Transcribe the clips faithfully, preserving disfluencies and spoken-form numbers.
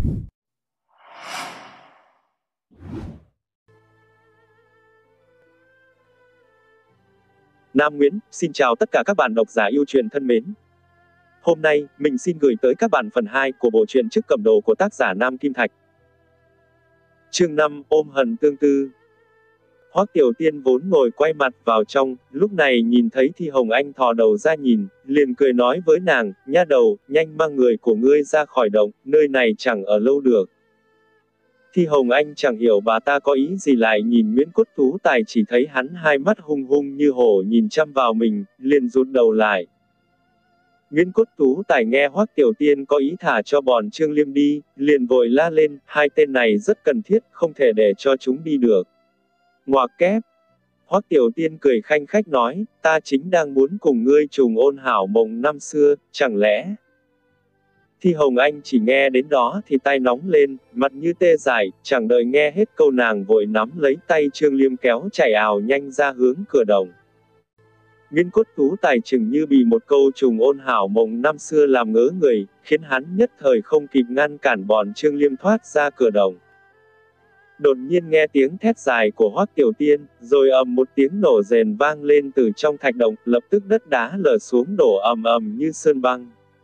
Nam Nguyễn, xin chào tất cả các bạn độc giả yêu truyện thân mến. Hôm nay, mình xin gửi tới các bạn phần hai của bộ truyện Chức Cầm Đồ của tác giả Nam Kim Thạch. Chương năm, ôm hận tương tư. Hoắc Tiểu Tiên vốn ngồi quay mặt vào trong, lúc này nhìn thấy Thi Hồng Anh thò đầu ra nhìn, liền cười nói với nàng, nha đầu, nhanh mang người của ngươi ra khỏi động, nơi này chẳng ở lâu được. Thi Hồng Anh chẳng hiểu bà ta có ý gì lại nhìn Nguyễn Cốt Tú Tài, chỉ thấy hắn hai mắt hung hung như hổ nhìn chăm vào mình, liền rụt đầu lại. Nguyễn Cốt Tú Tài nghe Hoắc Tiểu Tiên có ý thả cho bọn Trương Liêm đi, liền vội la lên, hai tên này rất cần thiết, không thể để cho chúng đi được. Ngoạc kép. Hoắc Tiểu Tiên cười khanh khách nói, ta chính đang muốn cùng ngươi trùng ôn hảo mộng năm xưa, chẳng lẽ... Thi Hồng Anh chỉ nghe đến đó thì tay nóng lên, mặt như tê dại, chẳng đợi nghe hết câu nàng vội nắm lấy tay Trương Liêm kéo chạy ào nhanh ra hướng cửa động. Nguyễn Cốt Tú Tài chừng như bị một câu trùng ôn hảo mộng năm xưa làm ngớ người, khiến hắn nhất thời không kịp ngăn cản bọn Trương Liêm thoát ra cửa động. Đột nhiên nghe tiếng thét dài của Hoắc Tiểu Tiên, rồi ầm một tiếng nổ rền vang lên từ trong thạch động, lập tức đất đá lở xuống đổ ầm ầm như sơn băng.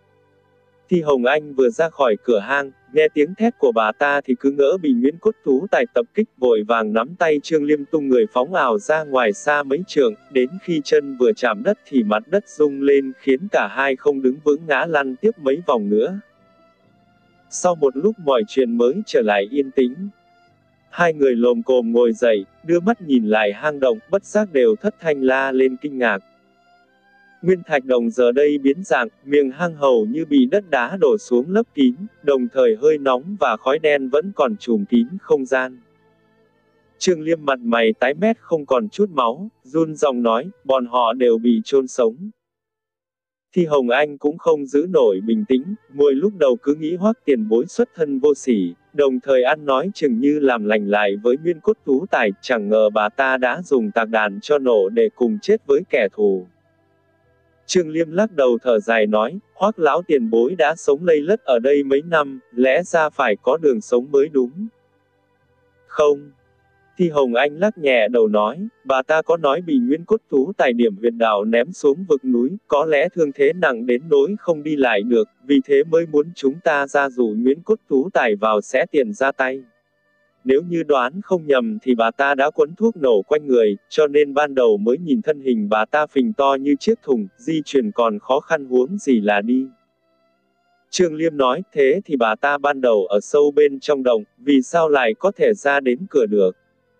Thi Hồng Anh vừa ra khỏi cửa hang, nghe tiếng thét của bà ta thì cứ ngỡ bị Nguyễn Cốt Tú Tài tập kích, vội vàng nắm tay Trương Liêm tung người phóng ảo ra ngoài xa mấy trượng, đến khi chân vừa chạm đất thì mặt đất rung lên khiến cả hai không đứng vững ngã lăn tiếp mấy vòng nữa. Sau một lúc mọi chuyện mới trở lại yên tĩnh. Hai người lồm cồm ngồi dậy, đưa mắt nhìn lại hang động, bất giác đều thất thanh la lên kinh ngạc. Nguyên thạch động giờ đây biến dạng, miệng hang hầu như bị đất đá đổ xuống lấp kín, đồng thời hơi nóng và khói đen vẫn còn trùm kín không gian. Trương Liêm mặt mày tái mét không còn chút máu, run giọng nói, bọn họ đều bị chôn sống. Thi Hồng Anh cũng không giữ nổi bình tĩnh, mỗi lúc đầu cứ nghĩ Hoắc tiền bối xuất thân vô sỉ, đồng thời ăn nói chừng như làm lành lại với Nguyễn Cốt Tú Tài, chẳng ngờ bà ta đã dùng tạc đạn cho nổ để cùng chết với kẻ thù. Trương Liêm lắc đầu thở dài nói, Hoắc lão tiền bối đã sống lây lất ở đây mấy năm, lẽ ra phải có đường sống mới đúng. Không. Thi Hồng Anh lắc nhẹ đầu nói, bà ta có nói bị Nguyễn Cốt Tú Tài điểm huyệt đạo ném xuống vực núi, có lẽ thương thế nặng đến nỗi không đi lại được, vì thế mới muốn chúng ta ra dụ Nguyễn Cốt Tú Tài vào sẽ tiện ra tay. Nếu như đoán không nhầm thì bà ta đã quấn thuốc nổ quanh người, cho nên ban đầu mới nhìn thân hình bà ta phình to như chiếc thùng, di chuyển còn khó khăn huống gì là đi. Trương Liêm nói, thế thì bà ta ban đầu ở sâu bên trong động, vì sao lại có thể ra đến cửa được?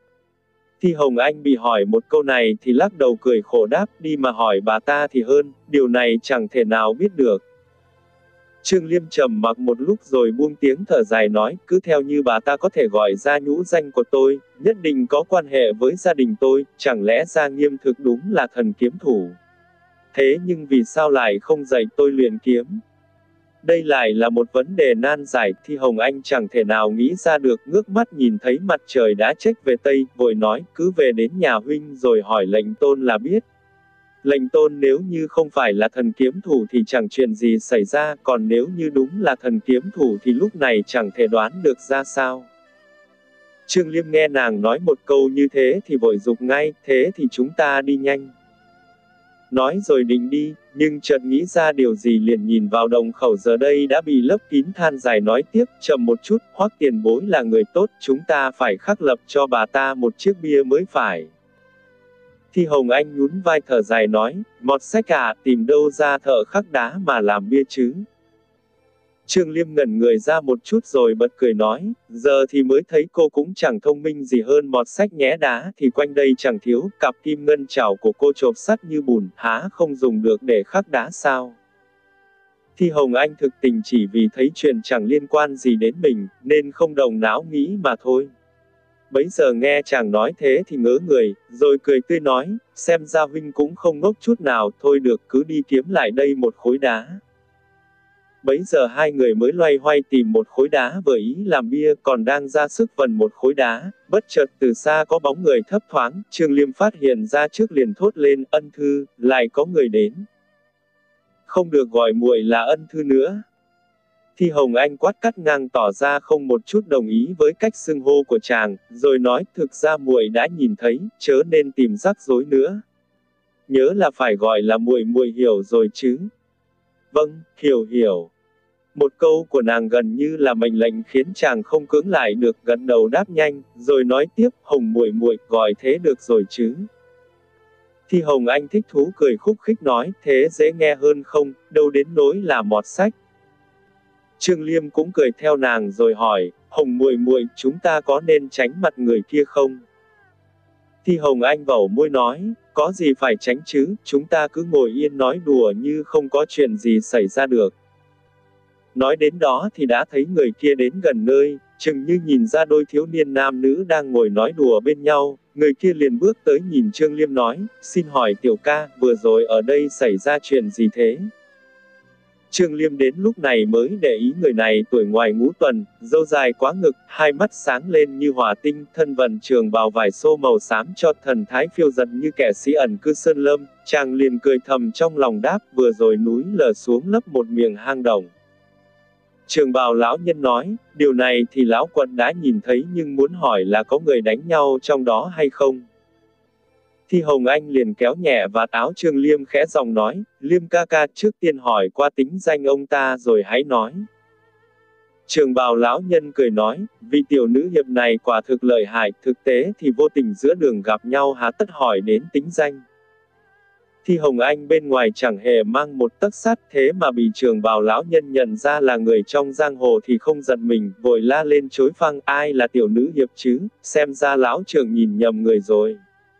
Thi Hồng Anh bị hỏi một câu này thì lắc đầu cười khổ đáp, đi mà hỏi bà ta thì hơn, điều này chẳng thể nào biết được. Trương Liêm trầm mặc một lúc rồi buông tiếng thở dài nói, cứ theo như bà ta có thể gọi ra nhũ danh của tôi, nhất định có quan hệ với gia đình tôi, chẳng lẽ Gia Nghiêm thực đúng là thần kiếm thủ? Thế nhưng vì sao lại không dạy tôi luyện kiếm? Đây lại là một vấn đề nan giải, Thi Hồng Anh chẳng thể nào nghĩ ra được, ngước mắt nhìn thấy mặt trời đã chếch về Tây, vội nói, cứ về đến nhà huynh rồi hỏi lệnh tôn là biết. Lệnh tôn nếu như không phải là thần kiếm thủ thì chẳng chuyện gì xảy ra, còn nếu như đúng là thần kiếm thủ thì lúc này chẳng thể đoán được ra sao. Trương Liêm nghe nàng nói một câu như thế thì vội dục ngay, thế thì chúng ta đi nhanh. Nói rồi định đi, nhưng chợt nghĩ ra điều gì liền nhìn vào động khẩu giờ đây đã bị lấp kín, than dài nói tiếp, chậm một chút, Hoắc tiền bối là người tốt, chúng ta phải khắc lập cho bà ta một chiếc bia mới phải. Thi Hồng Anh nhún vai thở dài nói, mọt sách à, tìm đâu ra thợ khắc đá mà làm bia chứ? Trương Liêm ngẩn người ra một chút rồi bật cười nói, giờ thì mới thấy cô cũng chẳng thông minh gì hơn mọt sách nhé, đá thì quanh đây chẳng thiếu, cặp kim ngân chảo của cô chộp sắt như bùn, há không dùng được để khắc đá sao? Thi Hồng Anh thực tình chỉ vì thấy chuyện chẳng liên quan gì đến mình, nên không động não nghĩ mà thôi. Bấy giờ nghe chàng nói thế thì ngớ người, rồi cười tươi nói, xem ra huynh cũng không ngốc chút nào, thôi được cứ đi kiếm lại đây một khối đá. Bấy giờ hai người mới loay hoay tìm một khối đá vừa ý làm bia, còn đang ra sức vần một khối đá, bất chợt từ xa có bóng người thấp thoáng, Trương Liêm phát hiện ra trước liền thốt lên, ân thư, lại có người đến. Không được gọi muội là ân thư nữa. Thi Hồng Anh quát cắt ngang tỏ ra không một chút đồng ý với cách xưng hô của chàng, rồi nói, thực ra muội đã nhìn thấy, chớ nên tìm rắc rối nữa. Nhớ là phải gọi là muội muội hiểu rồi chứ. Vâng, hiểu hiểu. Một câu của nàng gần như là mệnh lệnh khiến chàng không cưỡng lại được, gật đầu đáp nhanh, rồi nói tiếp, Hồng muội muội, gọi thế được rồi chứ. Thi Hồng Anh thích thú cười khúc khích nói, thế dễ nghe hơn không, đâu đến nỗi là mọt sách. Trương Liêm cũng cười theo nàng rồi hỏi, Hồng muội muội, chúng ta có nên tránh mặt người kia không? Thi Hồng Anh vẩu môi nói, có gì phải tránh chứ, chúng ta cứ ngồi yên nói đùa như không có chuyện gì xảy ra được. Nói đến đó thì đã thấy người kia đến gần nơi, chừng như nhìn ra đôi thiếu niên nam nữ đang ngồi nói đùa bên nhau, người kia liền bước tới nhìn Trương Liêm nói, xin hỏi tiểu ca, vừa rồi ở đây xảy ra chuyện gì thế? Trương Liêm đến lúc này mới để ý người này tuổi ngoài ngũ tuần, râu dài quá ngực, hai mắt sáng lên như hỏa tinh, thân vận trường bào vải xô màu xám cho thần thái phiêu dật như kẻ sĩ ẩn cư sơn lâm, chàng liền cười thầm trong lòng đáp, vừa rồi núi lở xuống lấp một miệng hang động. Trường bào lão nhân nói, điều này thì lão quận đã nhìn thấy nhưng muốn hỏi là có người đánh nhau trong đó hay không? Thi Hồng Anh liền kéo nhẹ vạt áo Trương Liêm khẽ giọng nói, Liêm ca ca trước tiên hỏi qua tính danh ông ta rồi hãy nói. Trường bào lão nhân cười nói, vị tiểu nữ hiệp này quả thực lợi hại, thực tế thì vô tình giữa đường gặp nhau há tất hỏi đến tính danh. Thi Hồng Anh bên ngoài chẳng hề mang một tấc sắt, thế mà bị trường bào lão nhân nhận ra là người trong giang hồ thì không giận mình, vội la lên chối phăng, ai là tiểu nữ hiệp chứ, xem ra lão trường nhìn nhầm người rồi.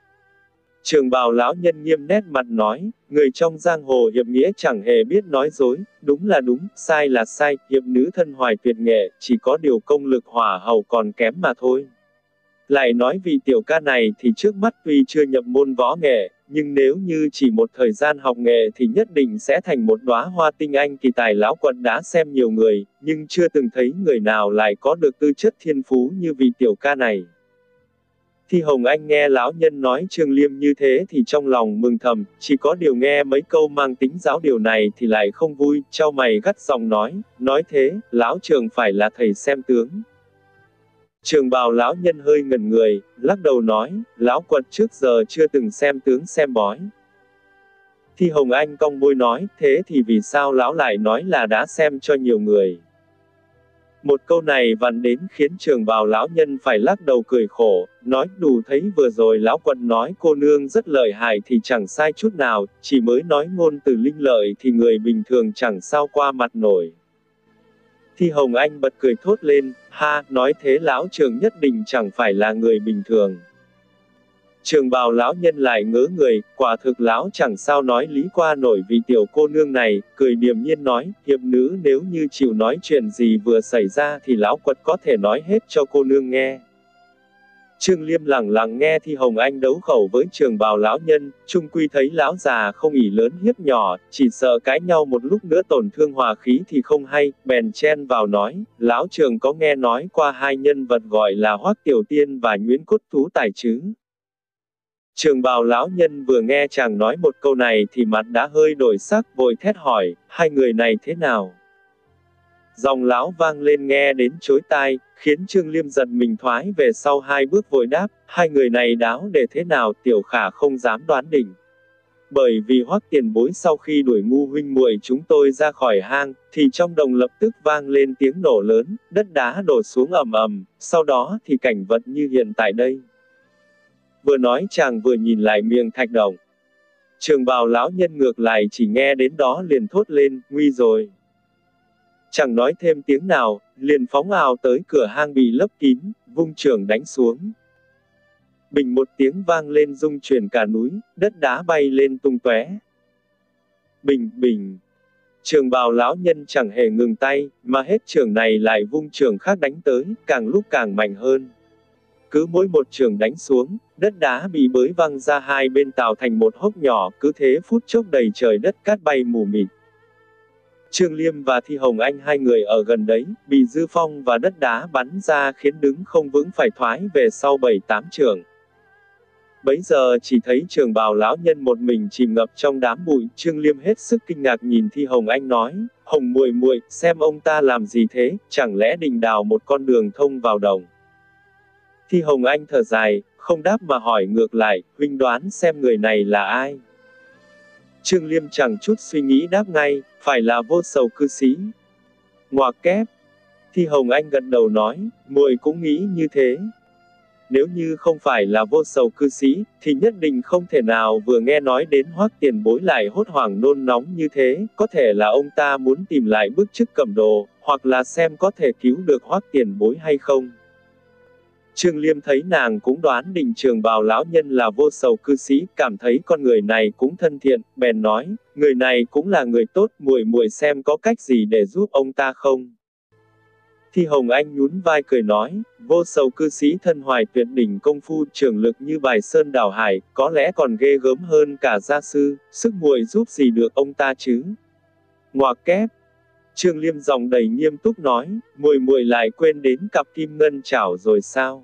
Trường bào lão nhân nghiêm nét mặt nói, người trong giang hồ hiệp nghĩa chẳng hề biết nói dối, đúng là đúng, sai là sai, hiệp nữ thân hoài tuyệt nghệ, chỉ có điều công lực hỏa hầu còn kém mà thôi. Lại nói vị tiểu ca này thì trước mắt tuy chưa nhập môn võ nghệ, nhưng nếu như chỉ một thời gian học nghệ thì nhất định sẽ thành một đóa hoa tinh anh kỳ tài. Lão quận đã xem nhiều người, nhưng chưa từng thấy người nào lại có được tư chất thiên phú như vị tiểu ca này. Thi Hồng Anh nghe lão nhân nói Trương Liêm như thế thì trong lòng mừng thầm, chỉ có điều nghe mấy câu mang tính giáo điều này thì lại không vui, chau mày gắt giọng nói, nói thế, lão trường phải là thầy xem tướng. Trường bào lão nhân hơi ngẩn người, lắc đầu nói, lão quận trước giờ chưa từng xem tướng xem bói. Thi Hồng Anh cong môi nói, thế thì vì sao lão lại nói là đã xem cho nhiều người? Một câu này vặn đến khiến trường bào lão nhân phải lắc đầu cười khổ, nói đủ thấy vừa rồi lão quận nói cô nương rất lợi hại thì chẳng sai chút nào, chỉ mới nói ngôn từ linh lợi thì người bình thường chẳng sao qua mặt nổi. Thi Hồng Anh bật cười thốt lên, ha, nói thế lão trường nhất định chẳng phải là người bình thường. Trường bào lão nhân lại ngớ người, quả thực lão chẳng sao nói lý qua nổi vì tiểu cô nương này, cười điềm nhiên nói, hiệp nữ nếu như chịu nói chuyện gì vừa xảy ra thì lão quật có thể nói hết cho cô nương nghe. Trương Liêm lặng lặng nghe Thi Hồng Anh đấu khẩu với trường bào lão nhân, chung quy thấy lão già không ỷ lớn hiếp nhỏ, chỉ sợ cãi nhau một lúc nữa tổn thương hòa khí thì không hay, bèn chen vào nói, lão trường có nghe nói qua hai nhân vật gọi là Hoắc Tiểu Tiên và Nguyễn Cốt Tú Tài chứ? Trường bào lão nhân vừa nghe chàng nói một câu này thì mặt đã hơi đổi sắc, vội thét hỏi, hai người này thế nào? Giọng lão vang lên nghe đến chối tai, khiến Trương Liêm giật mình thoái về sau hai bước vội đáp, hai người này đáo để thế nào tiểu khả không dám đoán định. Bởi vì Hoắc tiền bối sau khi đuổi ngu huynh muội chúng tôi ra khỏi hang, thì trong đồng lập tức vang lên tiếng nổ lớn, đất đá đổ xuống ầm ầm, sau đó thì cảnh vật như hiện tại đây. Vừa nói chàng vừa nhìn lại miệng thạch động. Trường bào lão nhân ngược lại chỉ nghe đến đó liền thốt lên, nguy rồi. Chẳng nói thêm tiếng nào, liền phóng ào tới cửa hang bị lấp kín, vung chưởng đánh xuống. Bình một tiếng vang lên rung chuyển cả núi, đất đá bay lên tung tóe. Bình, bình. Trường bào lão nhân chẳng hề ngừng tay, mà hết chưởng này lại vung chưởng khác đánh tới, càng lúc càng mạnh hơn. Cứ mỗi một chưởng đánh xuống, đất đá bị bới văng ra hai bên tạo thành một hốc nhỏ, cứ thế phút chốc đầy trời đất cát bay mù mịt. Trương Liêm và Thi Hồng Anh hai người ở gần đấy, bị dư phong và đất đá bắn ra khiến đứng không vững phải thoái về sau bảy tám chưởng. Bấy giờ chỉ thấy trường bào lão nhân một mình chìm ngập trong đám bụi. Trương Liêm hết sức kinh ngạc nhìn Thi Hồng Anh nói, Hồng muội muội, xem ông ta làm gì thế, chẳng lẽ định đào một con đường thông vào đồng? Thi Hồng Anh thở dài, không đáp mà hỏi ngược lại, huynh đoán xem người này là ai? Trương Liêm chẳng chút suy nghĩ đáp ngay, phải là Vô Sầu cư sĩ. Ngoạc kép. Thi Hồng Anh gật đầu nói, muội cũng nghĩ như thế. Nếu như không phải là Vô Sầu cư sĩ, thì nhất định không thể nào vừa nghe nói đến Hoắc tiền bối lại hốt hoảng nôn nóng như thế, có thể là ông ta muốn tìm lại bức chức cầm đồ, hoặc là xem có thể cứu được Hoắc tiền bối hay không. Trương Liêm thấy nàng cũng đoán định trường bào lão nhân là Vô Sầu cư sĩ, cảm thấy con người này cũng thân thiện, bèn nói, người này cũng là người tốt, muội muội xem có cách gì để giúp ông ta không. Thi Hồng Anh nhún vai cười nói, Vô Sầu cư sĩ thân hoài tuyệt đỉnh công phu, trường lực như bài sơn đảo hải, có lẽ còn ghê gớm hơn cả gia sư, sức muội giúp gì được ông ta chứ? Ngoạc kép. Trương Liêm giọng đầy nghiêm túc nói, muội muội lại quên đến cặp kim ngân chảo rồi sao?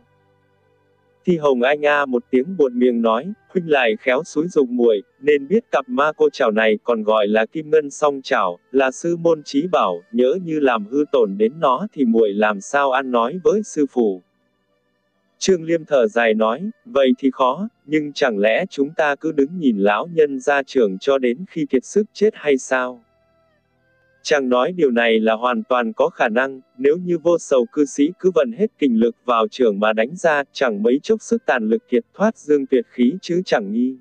Thi Hồng Anh a một tiếng buột miệng nói, huynh lại khéo xúi dục muội, nên biết cặp ma cô chảo này còn gọi là kim ngân song chảo, là sư môn chí bảo, nhỡ như làm hư tổn đến nó thì muội làm sao ăn nói với sư phụ. Trương Liêm thở dài nói, vậy thì khó, nhưng chẳng lẽ chúng ta cứ đứng nhìn lão nhân ra trường cho đến khi kiệt sức chết hay sao? Chàng nói điều này là hoàn toàn có khả năng, nếu như Vô Sầu cư sĩ cứ vận hết kình lực vào trường mà đánh ra, chẳng mấy chốc sức tàn lực kiệt thoát dương tuyệt khí chứ chẳng nghi.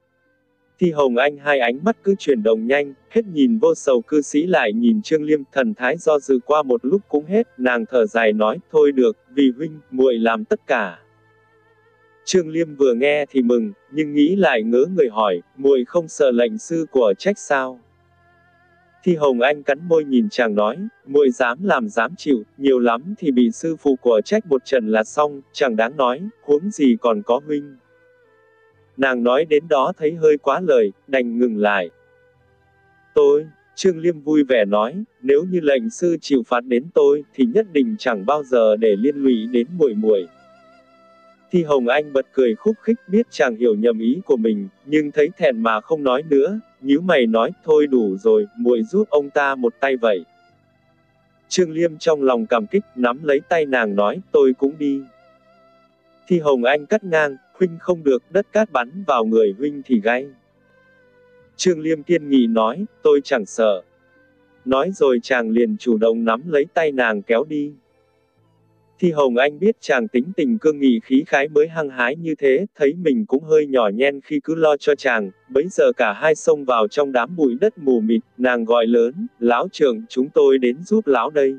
Thi Hồng Anh hai ánh mắt cứ chuyển động nhanh, hết nhìn Vô Sầu cư sĩ lại nhìn Trương Liêm, thần thái do dự qua một lúc cũng hết, nàng thở dài nói, thôi được, vì huynh, muội làm tất cả. Trương Liêm vừa nghe thì mừng, nhưng nghĩ lại ngỡ người hỏi, muội không sợ lệnh sư của trách sao? Thi Hồng Anh cắn môi nhìn chàng nói, muội dám làm dám chịu, nhiều lắm thì bị sư phụ của trách một trận là xong, chẳng đáng nói, huống gì còn có huynh. Nàng nói đến đó thấy hơi quá lời, đành ngừng lại. Tôi, Trương Liêm vui vẻ nói, nếu như lệnh sư chịu phạt đến tôi, thì nhất định chẳng bao giờ để liên lụy đến muội muội. Thi Hồng Anh bật cười khúc khích, biết chàng hiểu nhầm ý của mình, nhưng thấy thẹn mà không nói nữa, nhíu mày nói, thôi đủ rồi, muội giúp ông ta một tay vậy. Trương Liêm trong lòng cảm kích, nắm lấy tay nàng nói, tôi cũng đi. Thi Hồng Anh cắt ngang, huynh không được, đất cát bắn vào người huynh thì gay. Trương Liêm kiên nghị nói, tôi chẳng sợ. Nói rồi chàng liền chủ động nắm lấy tay nàng kéo đi. Thi Hồng Anh biết chàng tính tình cương nghị khí khái mới hăng hái như thế, thấy mình cũng hơi nhỏ nhen khi cứ lo cho chàng, bấy giờ cả hai xông vào trong đám bụi đất mù mịt, nàng gọi lớn, lão trưởng, chúng tôi đến giúp lão đây.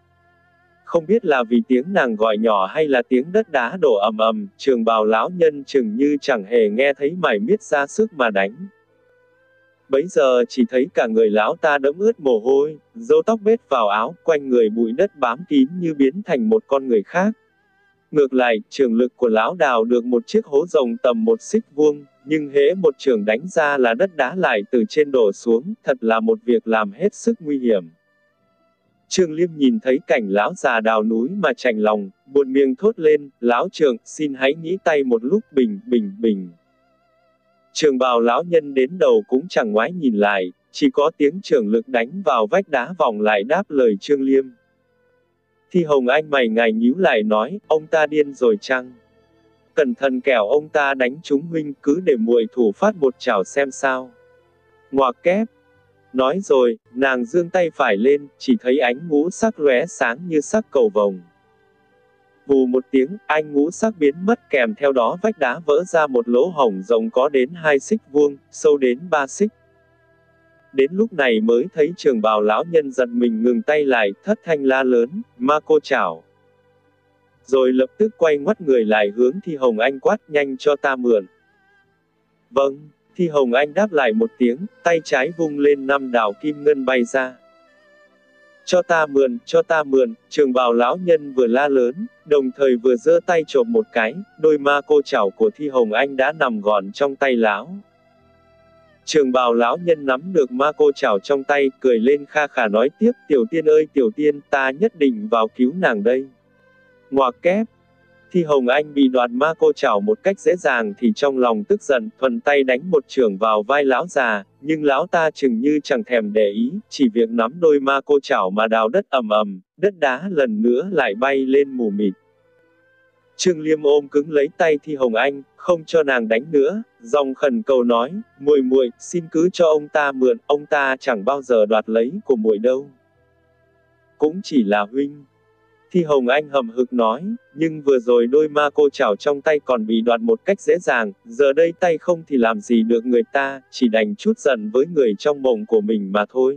Không biết là vì tiếng nàng gọi nhỏ hay là tiếng đất đá đổ ầm ầm, trường bào lão nhân chừng như chẳng hề nghe thấy mải miết ra sức mà đánh. Bấy giờ chỉ thấy cả người lão ta đẫm ướt mồ hôi, râu tóc bết vào áo, quanh người bụi đất bám kín như biến thành một con người khác. Ngược lại, trường lực của lão đào được một chiếc hố rộng tầm một xích vuông, nhưng hễ một trường đánh ra là đất đá lại từ trên đổ xuống, thật là một việc làm hết sức nguy hiểm. Trương Liêm nhìn thấy cảnh lão già đào núi mà chạnh lòng, buột miệng thốt lên, lão trưởng, xin hãy nghĩ tay một lúc, bình, bình, bình. Trường bào lão nhân đến đầu cũng chẳng ngoái nhìn lại, chỉ có tiếng trường lực đánh vào vách đá vọng lại đáp lời Trương Liêm. Thi Hồng Anh mày ngài nhíu lại nói, ông ta điên rồi chăng? Cẩn thận kẻo ông ta đánh trúng huynh, cứ để muội thủ phát một chảo xem sao. Ngoạc kép. Nói rồi, nàng giương tay phải lên, chỉ thấy ánh ngũ sắc lóe sáng như sắc cầu vồng. Vù một tiếng, anh ngũ sắc biến mất, kèm theo đó vách đá vỡ ra một lỗ hổng rộng có đến hai xích vuông, sâu đến ba xích. Đến lúc này mới thấy trường bào lão nhân giật mình ngừng tay lại, thất thanh la lớn, ma cô chảo. Rồi lập tức quay ngoắt người lại hướng Thi Hồng Anh quát, nhanh cho ta mượn. Vâng, Thi Hồng Anh đáp lại một tiếng, tay trái vung lên năm đạo kim ngân bay ra. Cho ta mượn, cho ta mượn, trường bào lão nhân vừa la lớn, đồng thời vừa giơ tay chộp một cái, đôi ma cô chảo của Thi Hồng Anh đã nằm gọn trong tay lão. Trường bào lão nhân nắm được ma cô chảo trong tay, cười lên kha khà nói tiếp, tiểu tiên ơi tiểu tiên, ta nhất định vào cứu nàng đây. Ngoạc kép. Thi Hồng Anh bị đoạt ma cô chảo một cách dễ dàng thì trong lòng tức giận, thuận tay đánh một chưởng vào vai lão già, nhưng lão ta chừng như chẳng thèm để ý, chỉ việc nắm đôi ma cô chảo mà đào đất ầm ầm, đất đá lần nữa lại bay lên mù mịt. Trương Liêm ôm cứng lấy tay Thi Hồng Anh, không cho nàng đánh nữa, giọng khẩn cầu nói, muội muội, xin cứ cho ông ta mượn, ông ta chẳng bao giờ đoạt lấy của muội đâu. Cũng chỉ là huynh. Thi Hồng Anh hậm hực nói, nhưng vừa rồi đôi ma cô chảo trong tay còn bị đoạt một cách dễ dàng, giờ đây tay không thì làm gì được người ta, chỉ đành chút giận với người trong mộng của mình mà thôi.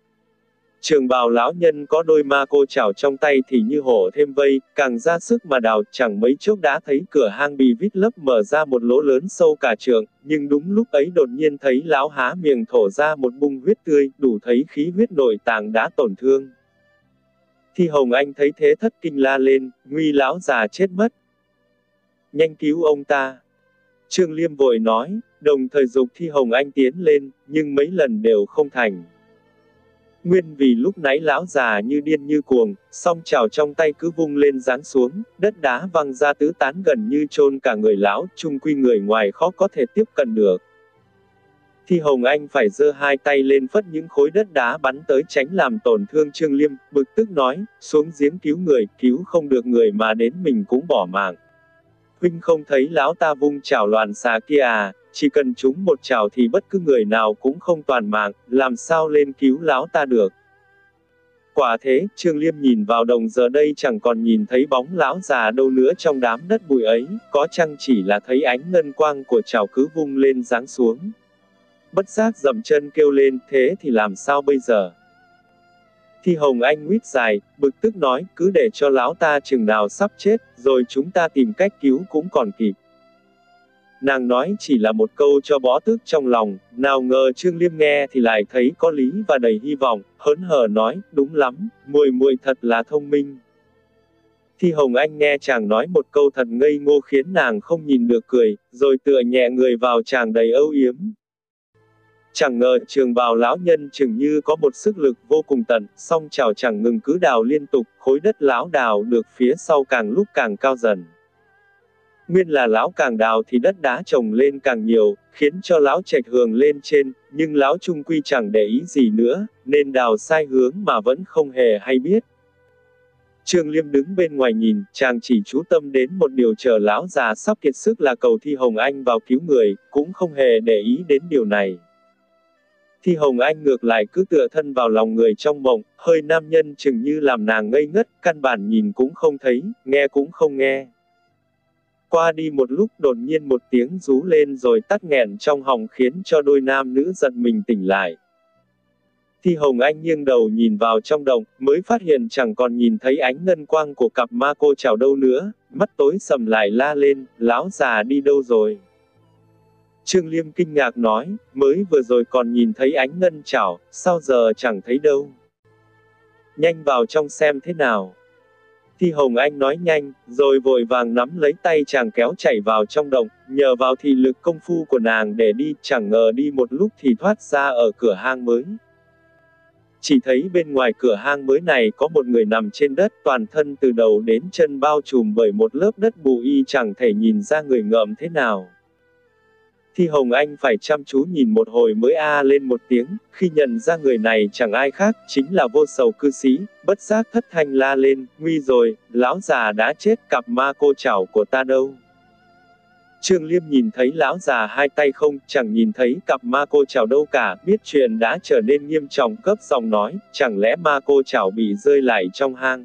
Trường bào lão nhân có đôi ma cô chảo trong tay thì như hổ thêm vây, càng ra sức mà đào, chẳng mấy chốc đã thấy cửa hang bị vít lấp mở ra một lỗ lớn sâu cả trượng, nhưng đúng lúc ấy đột nhiên thấy lão há miệng thổ ra một bung huyết tươi, đủ thấy khí huyết nội tạng đã tổn thương. Thi Hồng Anh thấy thế thất kinh la lên, nguy lão già chết mất. Nhanh cứu ông ta. Trương Liêm vội nói, đồng thời dục Thi Hồng Anh tiến lên, nhưng mấy lần đều không thành. Nguyên vì lúc nãy lão già như điên như cuồng, song chảo trong tay cứ vung lên giáng xuống, đất đá văng ra tứ tán gần như chôn cả người lão, chung quy người ngoài khó có thể tiếp cận được. Thi Hồng Anh phải giơ hai tay lên phất những khối đất đá bắn tới tránh làm tổn thương Trương Liêm, bực tức nói, xuống giếng cứu người, cứu không được người mà đến mình cũng bỏ mạng. Huynh không thấy lão ta vung chảo loạn xạ kia à, chỉ cần trúng một chảo thì bất cứ người nào cũng không toàn mạng, làm sao lên cứu lão ta được. Quả thế, Trương Liêm nhìn vào đồng giờ đây chẳng còn nhìn thấy bóng lão già đâu nữa trong đám đất bụi ấy, có chăng chỉ là thấy ánh ngân quang của chảo cứ vung lên giáng xuống. Bất giác dậm chân kêu lên, thế thì làm sao bây giờ? Thi Hồng Anh huýt dài, bực tức nói, cứ để cho lão ta chừng nào sắp chết, rồi chúng ta tìm cách cứu cũng còn kịp. Nàng nói chỉ là một câu cho bỏ tức trong lòng, nào ngờ Trương Liêm nghe thì lại thấy có lý và đầy hy vọng, hớn hở nói, đúng lắm, muội muội thật là thông minh. Thi Hồng Anh nghe chàng nói một câu thật ngây ngô khiến nàng không nhìn được cười, rồi tựa nhẹ người vào chàng đầy âu yếm. Chẳng ngờ trường bào lão nhân chừng như có một sức lực vô cùng tận, song chảo chẳng ngừng cứ đào liên tục, khối đất lão đào được phía sau càng lúc càng cao dần. Nguyên là lão càng đào thì đất đá trồng lên càng nhiều, khiến cho lão chệch hướng lên trên, nhưng lão trung quy chẳng để ý gì nữa, nên đào sai hướng mà vẫn không hề hay biết. Trương Liêm đứng bên ngoài nhìn, chàng chỉ chú tâm đến một điều, chờ lão già sắp kiệt sức là cầu Thi Hồng Anh vào cứu người, cũng không hề để ý đến điều này. Thi Hồng Anh ngược lại cứ tựa thân vào lòng người trong mộng, hơi nam nhân chừng như làm nàng ngây ngất, căn bản nhìn cũng không thấy, nghe cũng không nghe. Qua đi một lúc đột nhiên một tiếng rú lên rồi tắt nghẹn trong họng khiến cho đôi nam nữ giật mình tỉnh lại. Thi Hồng Anh nghiêng đầu nhìn vào trong động, mới phát hiện chẳng còn nhìn thấy ánh ngân quang của cặp ma cô chảo đâu nữa, mắt tối sầm lại la lên, lão già đi đâu rồi? Trương Liêm kinh ngạc nói, mới vừa rồi còn nhìn thấy ánh ngân chảo, sao giờ chẳng thấy đâu? Nhanh vào trong xem thế nào. Thi Hồng Anh nói nhanh, rồi vội vàng nắm lấy tay chàng kéo chạy vào trong động, nhờ vào thị lực công phu của nàng để đi, chẳng ngờ đi một lúc thì thoát ra ở cửa hang mới. Chỉ thấy bên ngoài cửa hang mới này có một người nằm trên đất, toàn thân từ đầu đến chân bao trùm bởi một lớp đất bụi, chẳng thể nhìn ra người ngợm thế nào. Thi Hồng Anh phải chăm chú nhìn một hồi mới a lên một tiếng, khi nhận ra người này chẳng ai khác, chính là Vô Sầu cư sĩ, bất giác thất thanh la lên, nguy rồi, lão già đã chết, cặp ma cô chảo của ta đâu? Trương Liêm nhìn thấy lão già hai tay không, chẳng nhìn thấy cặp ma cô chảo đâu cả, biết chuyện đã trở nên nghiêm trọng, cấp giọng nói, chẳng lẽ ma cô chảo bị rơi lại trong hang?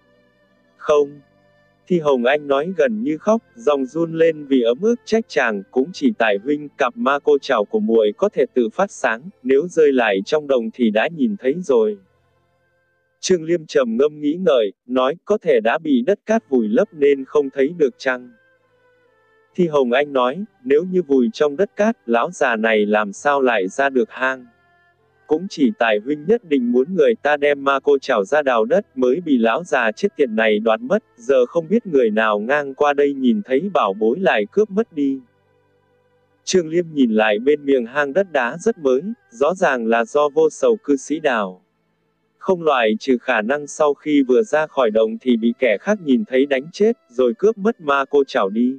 Không. Thi Hồng Anh nói gần như khóc, giọng run lên vì ấm ức trách chàng, cũng chỉ tại huynh, cặp ma cô chảo của muội có thể tự phát sáng, nếu rơi lại trong đồng thì đã nhìn thấy rồi. Trương Liêm trầm ngâm nghĩ ngợi, nói, có thể đã bị đất cát vùi lấp nên không thấy được chăng? Thi Hồng Anh nói, nếu như vùi trong đất cát, lão già này làm sao lại ra được hang? Cũng chỉ tại huynh nhất định muốn người ta đem ma cô chảo ra đào đất mới bị lão già chết tiệt này đoạt mất, giờ không biết người nào ngang qua đây nhìn thấy bảo bối lại cướp mất đi. Trương Liêm nhìn lại bên miệng hang đất đá rất mới, rõ ràng là do Vô Sầu cư sĩ đào. không loại trừ khả năng sau khi vừa ra khỏi động thì bị kẻ khác nhìn thấy đánh chết, rồi cướp mất ma cô trảo đi.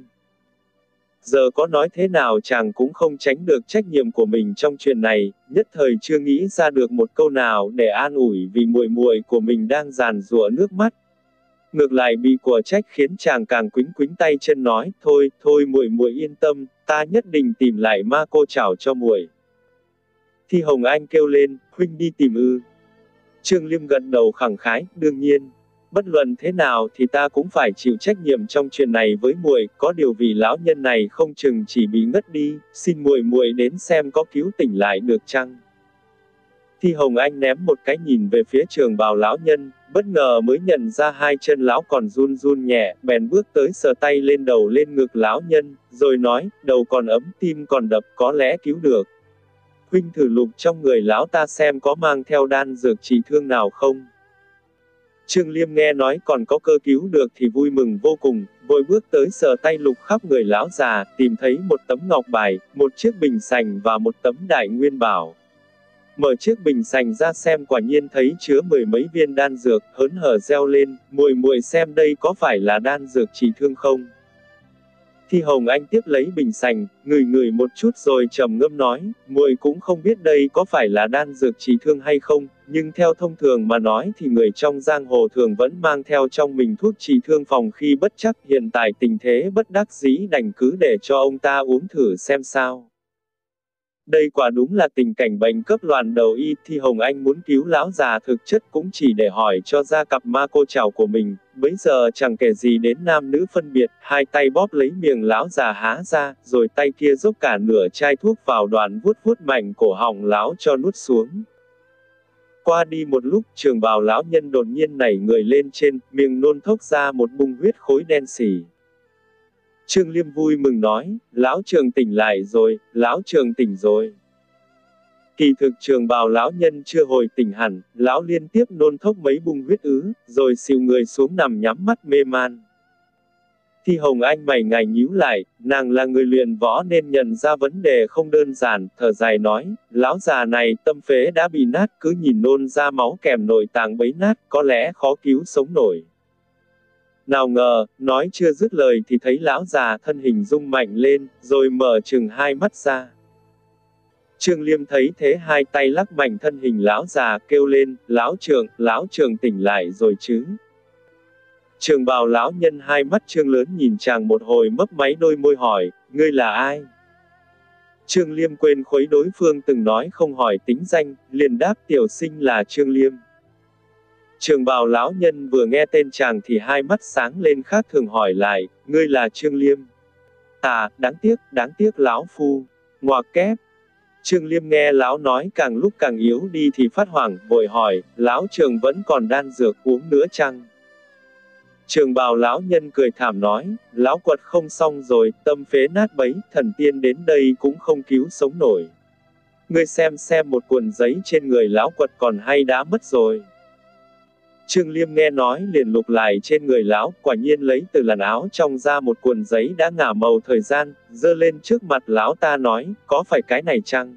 Giờ có nói thế nào chàng cũng không tránh được trách nhiệm của mình trong chuyện này, nhất thời chưa nghĩ ra được một câu nào để an ủi vì muội muội của mình đang giàn giụa nước mắt. Ngược lại bị của trách khiến chàng càng quĩnh quĩnh tay chân nói, thôi, thôi muội muội yên tâm, ta nhất định tìm lại ma cô trảo cho muội. Thi Hồng Anh kêu lên, huynh đi tìm ư. Trương Liêm gật đầu khẳng khái, đương nhiên. Bất luận thế nào thì ta cũng phải chịu trách nhiệm trong chuyện này với muội, có điều vị lão nhân này không chừng chỉ bị ngất đi, xin muội muội đến xem có cứu tỉnh lại được chăng. Thi Hồng Anh ném một cái nhìn về phía trường bào lão nhân, bất ngờ mới nhận ra hai chân lão còn run run nhẹ, bèn bước tới sờ tay lên đầu lên ngực lão nhân, rồi nói, đầu còn ấm, tim còn đập, có lẽ cứu được. Huynh thử lục trong người lão ta xem có mang theo đan dược trị thương nào không. Trương Liêm nghe nói còn có cơ cứu được thì vui mừng vô cùng, vội bước tới sờ tay lục khắp người lão già, tìm thấy một tấm ngọc bài, một chiếc bình sành và một tấm đại nguyên bảo. Mở chiếc bình sành ra xem quả nhiên thấy chứa mười mấy viên đan dược, hớn hở reo lên, muội muội xem đây có phải là đan dược trị thương không. Thi Hồng Anh tiếp lấy bình sành, ngửi ngửi một chút rồi trầm ngâm nói, muội cũng không biết đây có phải là đan dược trị thương hay không, nhưng theo thông thường mà nói thì người trong giang hồ thường vẫn mang theo trong mình thuốc trị thương phòng khi bất chắc, hiện tại tình thế bất đắc dĩ đành cứ để cho ông ta uống thử xem sao. Đây quả đúng là tình cảnh bệnh cấp loạn đầu y, Thi Hồng Anh muốn cứu lão già thực chất cũng chỉ để hỏi cho ra cặp ma cô trảo của mình, bấy giờ chẳng kể gì đến nam nữ phân biệt, hai tay bóp lấy miệng lão già há ra, rồi tay kia dốc cả nửa chai thuốc vào đoạn vuốt vuốt mạnh cổ họng lão cho nuốt xuống. Qua đi một lúc, trường bào lão nhân đột nhiên nảy người lên trên, miệng nôn thốc ra một bung huyết khối đen xỉ. Trương Liêm vui mừng nói, lão trường tỉnh lại rồi, lão trường tỉnh rồi. Kỳ thực trường bào lão nhân chưa hồi tỉnh hẳn, lão liên tiếp nôn thốc mấy bung huyết ứ, rồi xịu người xuống nằm nhắm mắt mê man. Thi Hồng Anh mày ngài nhíu lại, nàng là người luyện võ nên nhận ra vấn đề không đơn giản, thở dài nói, lão già này tâm phế đã bị nát, cứ nhìn nôn ra máu kèm nội tạng bấy nát, có lẽ khó cứu sống nổi. Nào ngờ, nói chưa dứt lời thì thấy lão già thân hình rung mạnh lên, rồi mở chừng hai mắt ra. Trương Liêm thấy thế hai tay lắc mạnh thân hình lão già kêu lên, lão trường, lão trường tỉnh lại rồi chứ. Trường bào lão nhân hai mắt trương lớn nhìn chàng một hồi mấp máy đôi môi hỏi, ngươi là ai? Trương Liêm quên khuấy đối phương từng nói không hỏi tính danh, liền đáp tiểu sinh là Trương Liêm. Trường bào lão nhân vừa nghe tên chàng thì hai mắt sáng lên khác thường hỏi lại, ngươi là Trương Liêm. À, đáng tiếc, đáng tiếc lão phu. Ngoạc kép. Trương Liêm nghe lão nói càng lúc càng yếu đi thì phát hoảng, vội hỏi, lão trường vẫn còn đan dược uống nữa chăng? Trường bào lão nhân cười thảm nói, lão quật không xong rồi, tâm phế nát bấy, thần tiên đến đây cũng không cứu sống nổi. Ngươi xem xem một cuộn giấy trên người lão quật còn hay đã mất rồi. Trương Liêm nghe nói liền lục lại trên người lão, quả nhiên lấy từ làn áo trong ra một cuộn giấy đã ngả màu thời gian, giơ lên trước mặt lão ta nói, có phải cái này chăng?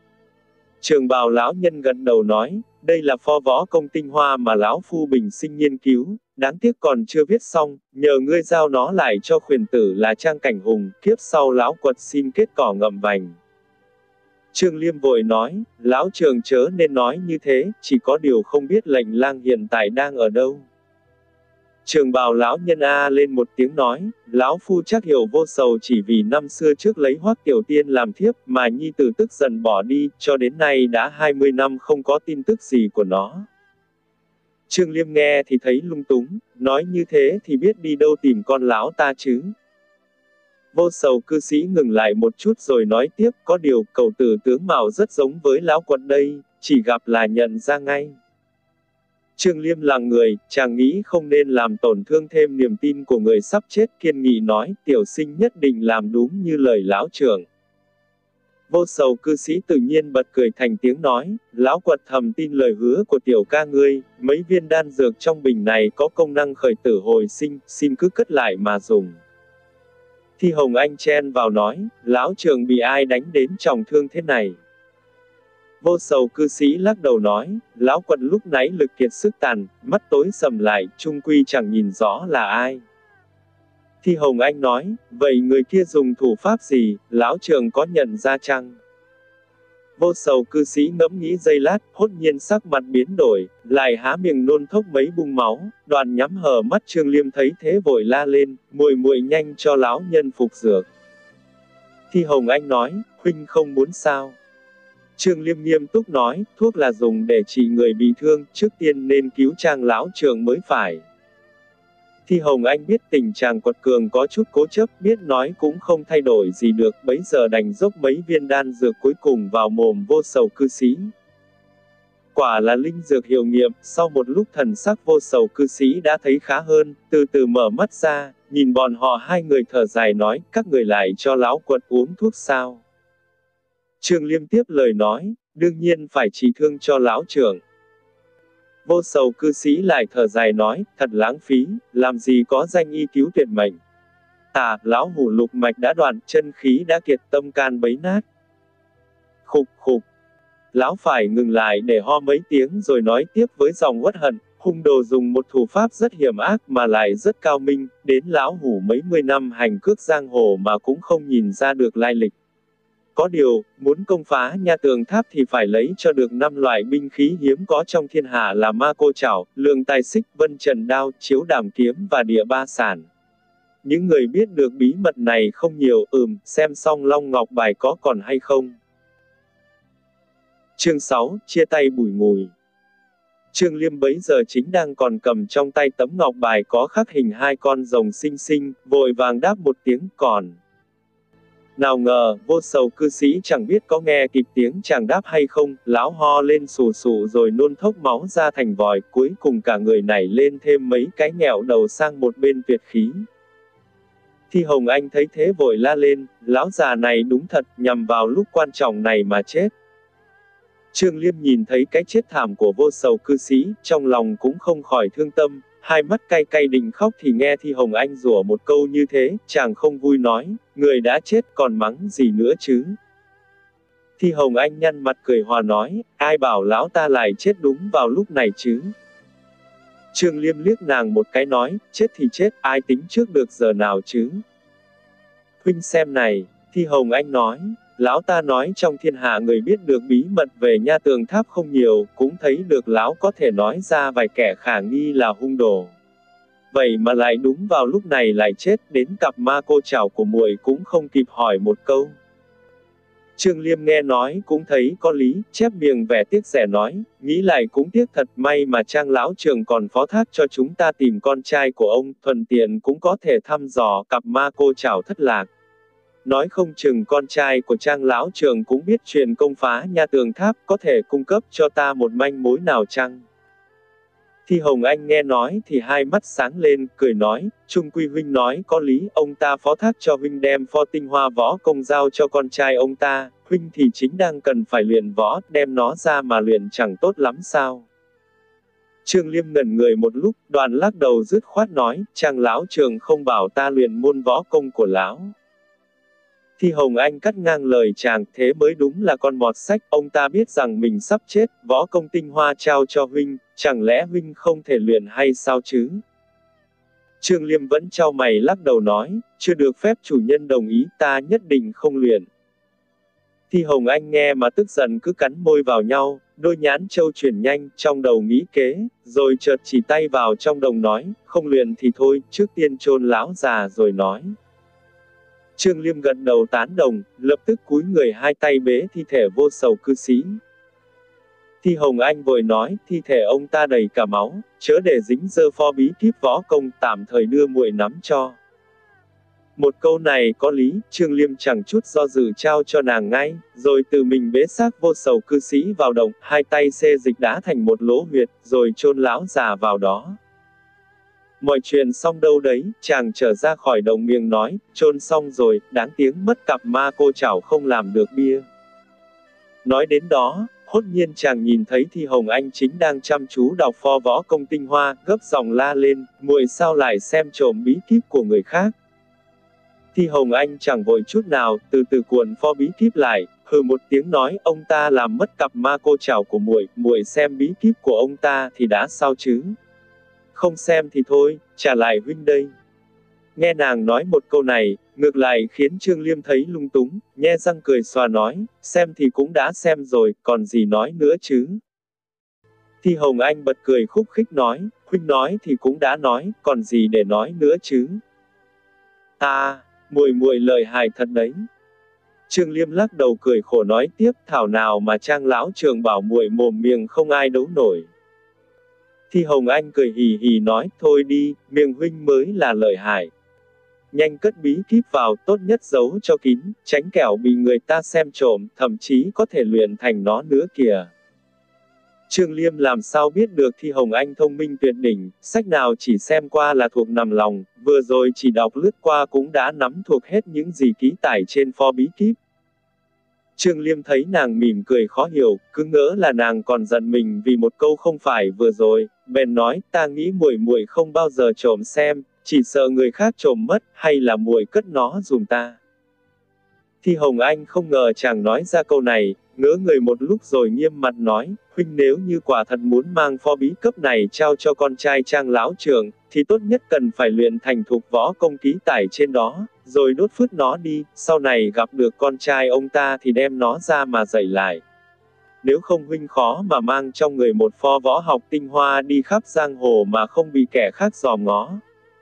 Trường bào lão nhân gật đầu nói, đây là pho võ công tinh hoa mà lão phu bình sinh nghiên cứu, đáng tiếc còn chưa viết xong, nhờ ngươi giao nó lại cho khuyển tử là Trang Cảnh Hùng, kiếp sau lão quật xin kết cỏ ngậm vành. Trương Liêm vội nói, lão trường chớ nên nói như thế, chỉ có điều không biết lệnh lang hiện tại đang ở đâu. Trường bào lão nhân a lên một tiếng nói, lão phu chắc hiểu vô sầu chỉ vì năm xưa trước lấy Hoắc Tiểu Tiên làm thiếp mà nhi tử tức giận bỏ đi, cho đến nay đã hai mươi năm không có tin tức gì của nó. Trương Liêm nghe thì thấy lung túng, nói như thế thì biết đi đâu tìm con lão ta chứ. Vô sầu cư sĩ ngừng lại một chút rồi nói tiếp, có điều cậu tử tướng mạo rất giống với lão quật đây, chỉ gặp là nhận ra ngay. Trương Liêm là người, chàng nghĩ không nên làm tổn thương thêm niềm tin của người sắp chết, kiên nghị nói, tiểu sinh nhất định làm đúng như lời lão trưởng. Vô sầu cư sĩ tự nhiên bật cười thành tiếng nói, lão quật thầm tin lời hứa của tiểu ca ngươi, mấy viên đan dược trong bình này có công năng khởi tử hồi sinh, xin cứ cất lại mà dùng. Thi Hồng Anh chen vào nói, lão trường bị ai đánh đến trọng thương thế này. Vô sầu cư sĩ lắc đầu nói, lão quận lúc nãy lực kiệt sức tàn, mắt tối sầm lại, chung quy chẳng nhìn rõ là ai. Thi Hồng Anh nói, vậy người kia dùng thủ pháp gì, lão trưởng có nhận ra chăng? Vô sầu cư sĩ ngẫm nghĩ giây lát, hốt nhiên sắc mặt biến đổi, lại há miệng nôn thốc mấy bung máu, đoàn nhắm hờ mắt. Trương Liêm thấy thế vội la lên, muội muội nhanh cho lão nhân phục dược. Thi Hồng Anh nói, huynh không muốn sao? Trương Liêm nghiêm túc nói, thuốc là dùng để trị người bị thương, trước tiên nên cứu Trang lão trưởng mới phải. Thi Hồng Anh biết tình chàng quật cường có chút cố chấp, biết nói cũng không thay đổi gì được, bấy giờ đành dốc mấy viên đan dược cuối cùng vào mồm vô sầu cư sĩ. Quả là linh dược hiệu nghiệm, sau một lúc thần sắc vô sầu cư sĩ đã thấy khá hơn, từ từ mở mắt ra, nhìn bọn họ hai người thở dài nói, các người lại cho lão quận uống thuốc sao? Trương Liêm tiếp lời nói, đương nhiên phải trị thương cho lão trưởng. Vô sầu cư sĩ lại thở dài nói, thật lãng phí, làm gì có danh y cứu tuyệt mệnh. À, lão hủ lục mạch đã đoạn, chân khí đã kiệt, tâm can bấy nát. Khục khục. Lão phải ngừng lại để ho mấy tiếng rồi nói tiếp với giọng uất hận, hung đồ dùng một thủ pháp rất hiểm ác mà lại rất cao minh, đến lão hủ mấy mươi năm hành cước giang hồ mà cũng không nhìn ra được lai lịch. Có điều, muốn công phá nha tường tháp thì phải lấy cho được năm loại binh khí hiếm có trong thiên hạ là ma cô chảo, lượng tài xích, vân trần đao, chiếu đàm kiếm và địa ba sản. Những người biết được bí mật này không nhiều, ừm, xem xong Long Ngọc bài có còn hay không. Chương sáu, chia tay bùi ngùi. Trương Liêm bấy giờ chính đang còn cầm trong tay tấm ngọc bài có khắc hình hai con rồng xinh xinh, vội vàng đáp một tiếng còn. Nào ngờ, vô sầu cư sĩ chẳng biết có nghe kịp tiếng chàng đáp hay không, lão ho lên sù sù rồi nôn thốc máu ra thành vòi, cuối cùng cả người nảy lên thêm mấy cái nghẹo đầu sang một bên tuyệt khí. Thi Hồng Anh thấy thế vội la lên, lão già này đúng thật, nhằm vào lúc quan trọng này mà chết. Trương Liêm nhìn thấy cái chết thảm của vô sầu cư sĩ, trong lòng cũng không khỏi thương tâm, hai mắt cay cay định khóc thì nghe Thi Hồng Anh rủa một câu như thế, chàng không vui nói, người đã chết còn mắng gì nữa chứ. Thi Hồng Anh nhăn mặt cười hòa nói, ai bảo lão ta lại chết đúng vào lúc này chứ. Trương Liêm liếc nàng một cái nói, chết thì chết, ai tính trước được giờ nào chứ. Huynh xem này, Thi Hồng Anh nói, lão ta nói trong thiên hạ người biết được bí mật về nha tường tháp không nhiều, cũng thấy được lão có thể nói ra vài kẻ khả nghi là hung đồ. Vậy mà lại đúng vào lúc này lại chết, đến cặp ma cô chảo của muội cũng không kịp hỏi một câu. Trương Liêm nghe nói cũng thấy có lý, chép miệng vẻ tiếc rẻ nói, nghĩ lại cũng tiếc thật, may mà Trang lão trưởng còn phó thác cho chúng ta tìm con trai của ông, thuận tiện cũng có thể thăm dò cặp ma cô chảo thất lạc. Nói không chừng con trai của Trang lão trưởng cũng biết chuyện công phá nha tường tháp, có thể cung cấp cho ta một manh mối nào chăng? Thi Hồng Anh nghe nói thì hai mắt sáng lên, cười nói, Trung Quy huynh nói có lý, ông ta phó thác cho huynh đem pho tinh hoa võ công giao cho con trai ông ta, huynh thì chính đang cần phải luyện võ, đem nó ra mà luyện chẳng tốt lắm sao? Trương Liêm ngẩn người một lúc, đoàn lắc đầu dứt khoát nói, Trang lão trưởng không bảo ta luyện môn võ công của lão. Thi Hồng Anh cắt ngang lời chàng, thế mới đúng là con mọt sách, ông ta biết rằng mình sắp chết, võ công tinh hoa trao cho huynh, chẳng lẽ huynh không thể luyện hay sao chứ? Trương Liêm vẫn chau mày lắc đầu nói, chưa được phép chủ nhân đồng ý, ta nhất định không luyện. Thi Hồng Anh nghe mà tức giận cứ cắn môi vào nhau, đôi nhãn châu chuyển nhanh, trong đầu nghĩ kế, rồi chợt chỉ tay vào trong đồng nói, không luyện thì thôi, trước tiên chôn lão già rồi nói. Trương Liêm gật đầu tán đồng, lập tức cúi người hai tay bế thi thể vô sầu cư sĩ. Thi Hồng Anh vội nói, thi thể ông ta đầy cả máu, chớ để dính dơ pho bí kíp võ công, tạm thời đưa muội nắm cho. Một câu này có lý, Trương Liêm chẳng chút do dự trao cho nàng ngay, rồi tự mình bế xác vô sầu cư sĩ vào động, hai tay xê dịch đá thành một lỗ huyệt, rồi chôn lão già vào đó. Mọi chuyện xong đâu đấy, chàng trở ra khỏi động miệng nói, chôn xong rồi, đáng tiếng mất cặp ma cô chảo không làm được bia. Nói đến đó, hốt nhiên chàng nhìn thấy Thi Hồng Anh chính đang chăm chú đọc pho võ công tinh hoa, gấp giọng la lên, muội sao lại xem trộm bí kíp của người khác. Thi Hồng Anh chẳng vội chút nào, từ từ cuộn pho bí kíp lại, hừ một tiếng nói, ông ta làm mất cặp ma cô trảo của muội, muội xem bí kíp của ông ta thì đã sao chứ? Không xem thì thôi, trả lại huynh đây. Nghe nàng nói một câu này, ngược lại khiến Trương Liêm thấy lung túng, nhe răng cười xòa nói, xem thì cũng đã xem rồi, còn gì nói nữa chứ? Thi Hồng Anh bật cười khúc khích nói, huynh nói thì cũng đã nói, còn gì để nói nữa chứ? À, muội muội lợi hại thật đấy. Trương Liêm lắc đầu cười khổ nói tiếp, thảo nào mà Trang lão trường bảo muội mồm miệng không ai đấu nổi. Thi Hồng Anh cười hì hì nói, thôi đi, miệng huynh mới là lợi hại. Nhanh cất bí kíp vào, tốt nhất giấu cho kín, tránh kẻo bị người ta xem trộm, thậm chí có thể luyện thành nó nữa kìa. Trương Liêm làm sao biết được Thi Hồng Anh thông minh tuyệt đỉnh, sách nào chỉ xem qua là thuộc nằm lòng, vừa rồi chỉ đọc lướt qua cũng đã nắm thuộc hết những gì ký tải trên pho bí kíp. Trương Liêm thấy nàng mỉm cười khó hiểu, cứ ngỡ là nàng còn giận mình vì một câu không phải vừa rồi, bèn nói, ta nghĩ muội muội không bao giờ trộm xem, chỉ sợ người khác trộm mất, hay là muội cất nó giùm ta. Thi Hồng Anh không ngờ chàng nói ra câu này, ngỡ người một lúc rồi nghiêm mặt nói, huynh nếu như quả thật muốn mang pho bí cấp này trao cho con trai Trang lão trưởng, thì tốt nhất cần phải luyện thành thục võ công ký tải trên đó, rồi đốt phứt nó đi, sau này gặp được con trai ông ta thì đem nó ra mà dạy lại. Nếu không huynh khó mà mang trong người một pho võ học tinh hoa đi khắp giang hồ mà không bị kẻ khác dòm ngó.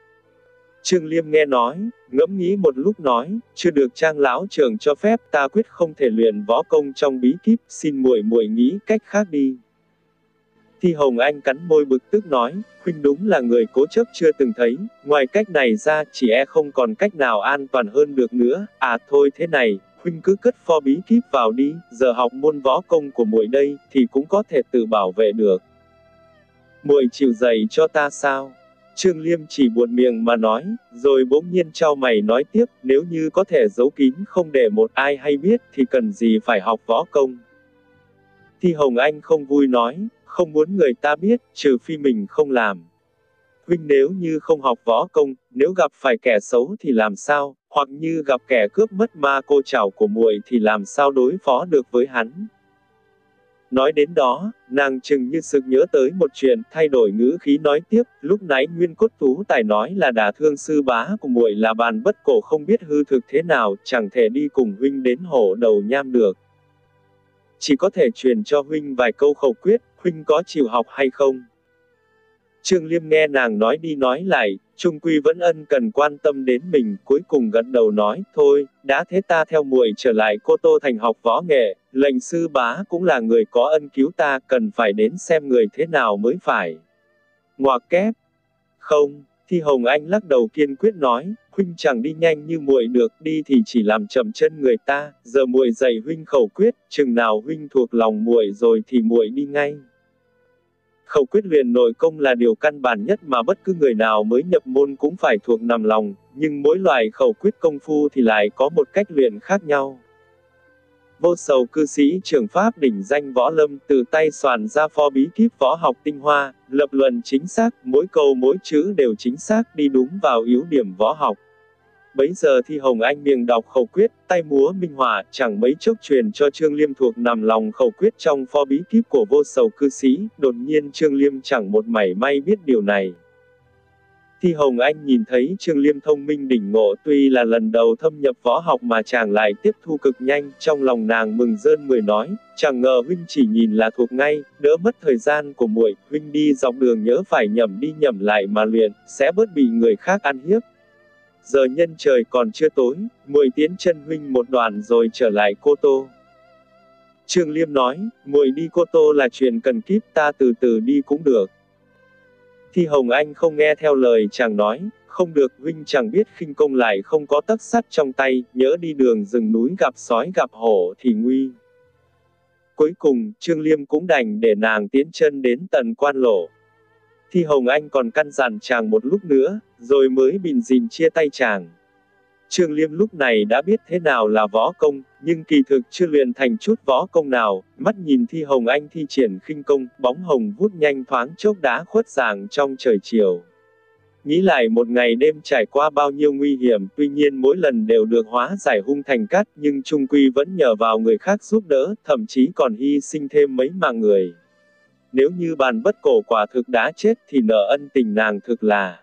Trương Liêm nghe nói, ngẫm nghĩ một lúc nói, chưa được Trang lão trưởng cho phép, ta quyết không thể luyện võ công trong bí kíp, xin muội muội nghĩ cách khác đi. Thi Hồng Anh cắn môi bực tức nói, huynh đúng là người cố chấp chưa từng thấy, ngoài cách này ra, chỉ e không còn cách nào an toàn hơn được nữa, à thôi thế này, huynh cứ cất pho bí kíp vào đi, giờ học môn võ công của muội đây, thì cũng có thể tự bảo vệ được. Muội chịu dạy cho ta sao? Trương Liêm chỉ buột miệng mà nói, rồi bỗng nhiên chau mày nói tiếp, nếu như có thể giấu kín không để một ai hay biết thì cần gì phải học võ công. Thi Hồng Anh không vui nói, không muốn người ta biết, trừ phi mình không làm. Huynh nếu như không học võ công, nếu gặp phải kẻ xấu thì làm sao, hoặc như gặp kẻ cướp mất ma cô trảo của muội thì làm sao đối phó được với hắn. Nói đến đó, nàng chừng như sực nhớ tới một chuyện, thay đổi ngữ khí nói tiếp, lúc nãy Nguyên Cốt Tú Tài nói là đả thương sư bá của muội là bàn bất cổ không biết hư thực thế nào, chẳng thể đi cùng huynh đến hổ đầu nham được. Chỉ có thể truyền cho huynh vài câu khẩu quyết, huynh có chịu học hay không? Trương Liêm nghe nàng nói đi nói lại, chung quy vẫn ân cần quan tâm đến mình, cuối cùng gật đầu nói, thôi, đã thế ta theo muội trở lại Cô Tô Thành học võ nghệ, lệnh sư bá cũng là người có ân cứu ta, cần phải đến xem người thế nào mới phải. Ngoặc kép. Không, Thi Hồng Anh lắc đầu kiên quyết nói, huynh chẳng đi nhanh như muội được, đi thì chỉ làm chậm chân người ta, giờ muội dạy huynh khẩu quyết, chừng nào huynh thuộc lòng muội rồi thì muội đi ngay. Khẩu quyết luyện nội công là điều căn bản nhất mà bất cứ người nào mới nhập môn cũng phải thuộc nằm lòng, nhưng mỗi loại khẩu quyết công phu thì lại có một cách luyện khác nhau. Vô Sầu cư sĩ trưởng pháp đỉnh danh võ lâm tự tay soạn ra pho bí kíp võ học tinh hoa, lập luận chính xác, mỗi câu mỗi chữ đều chính xác đi đúng vào yếu điểm võ học. Bấy giờ Thi Hồng Anh miệng đọc khẩu quyết, tay múa minh họa, chẳng mấy chốc truyền cho Trương Liêm thuộc nằm lòng khẩu quyết trong pho bí kíp của Vô Sầu cư sĩ, đột nhiên Trương Liêm chẳng một mảy may biết điều này. Thi Hồng Anh nhìn thấy Trương Liêm thông minh đỉnh ngộ, tuy là lần đầu thâm nhập võ học mà chàng lại tiếp thu cực nhanh, trong lòng nàng mừng rơn mười nói, chẳng ngờ huynh chỉ nhìn là thuộc ngay, đỡ mất thời gian của muội, huynh đi dọc đường nhớ phải nhẩm đi nhẩm lại mà luyện, sẽ bớt bị người khác ăn hiếp. Giờ nhân trời còn chưa tối, muội tiến chân huynh một đoạn rồi trở lại Cô Tô. Trương Liêm nói, muội đi Cô Tô là chuyện cần kíp, ta từ từ đi cũng được. Thi Hồng Anh không nghe theo lời chàng nói, không được, huynh chẳng biết khinh công lại không có tấc sắt trong tay, nhỡ đi đường rừng núi gặp sói gặp hổ thì nguy. Cuối cùng, Trương Liêm cũng đành để nàng tiến chân đến tận quan lộ. Thi Hồng Anh còn căn dặn chàng một lúc nữa, rồi mới bìn dìn chia tay chàng. Trương Liêm lúc này đã biết thế nào là võ công, nhưng kỳ thực chưa luyện thành chút võ công nào, mắt nhìn Thi Hồng Anh thi triển khinh công, bóng hồng vút nhanh thoáng chốc đã khuất dạng trong trời chiều. Nghĩ lại một ngày đêm trải qua bao nhiêu nguy hiểm, tuy nhiên mỗi lần đều được hóa giải hung thành cát, nhưng chung quy vẫn nhờ vào người khác giúp đỡ, thậm chí còn hy sinh thêm mấy mạng người. Nếu như Bàn Bất Cổ quả thực đã chết thì nợ ân tình nàng thực là.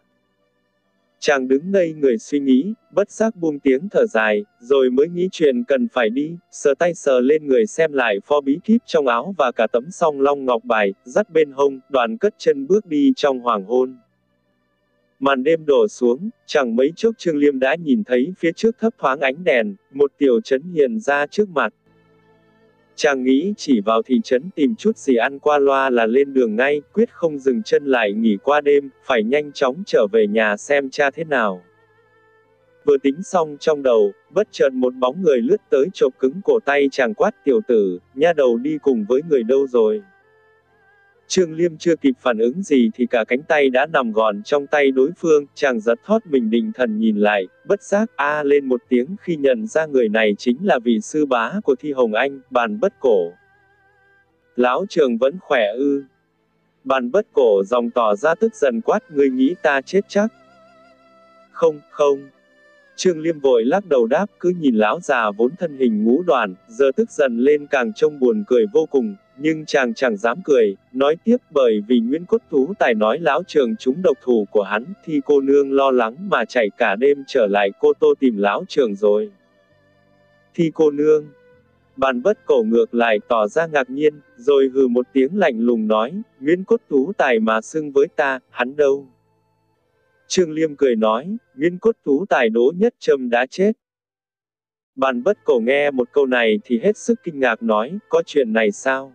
Chàng đứng ngây người suy nghĩ, bất giác buông tiếng thở dài, rồi mới nghĩ chuyện cần phải đi, sờ tay sờ lên người xem lại pho bí kíp trong áo và cả tấm song long ngọc bài, dắt bên hông, đoạn cất chân bước đi trong hoàng hôn. Màn đêm đổ xuống, chẳng mấy chốc Trương Liêm đã nhìn thấy phía trước thấp thoáng ánh đèn, một tiểu trấn hiện ra trước mặt. Chàng nghĩ chỉ vào thị trấn tìm chút gì ăn qua loa là lên đường ngay, quyết không dừng chân lại nghỉ qua đêm, phải nhanh chóng trở về nhà xem cha thế nào. Vừa tính xong trong đầu, bất chợt một bóng người lướt tới chộp cứng cổ tay chàng quát: tiểu tử, nha đầu đi cùng với người đâu rồi? Trương Liêm chưa kịp phản ứng gì thì cả cánh tay đã nằm gọn trong tay đối phương, chàng giật thót mình định thần nhìn lại, bất giác a lên một tiếng khi nhận ra người này chính là vị sư bá của Thi Hồng Anh, Bàn Bất Cổ. Lão Trường vẫn khỏe ư? Bàn Bất Cổ giọng tỏ ra tức giận quát: ngươi nghĩ ta chết chắc? Không, không. Trương Liêm vội lắc đầu đáp, cứ nhìn lão già vốn thân hình ngũ đoàn, giờ tức giận lên càng trông buồn cười vô cùng. Nhưng chàng chẳng dám cười, nói tiếp, bởi vì Nguyễn Cốt Tú Tài nói lão Trường trúng độc thủ của hắn, thì cô nương lo lắng mà chạy cả đêm trở lại Cô Tô tìm lão Trường rồi. Thì cô nương? Bàn Bất Cổ ngược lại tỏ ra ngạc nhiên, rồi hừ một tiếng lạnh lùng nói, Nguyễn Cốt Tú Tài mà xưng với ta, hắn đâu? Trương Liêm cười nói, Nguyễn Cốt Tú Tài Đỗ Nhất Trâm đã chết. Bàn Bất Cổ nghe một câu này thì hết sức kinh ngạc nói, có chuyện này sao?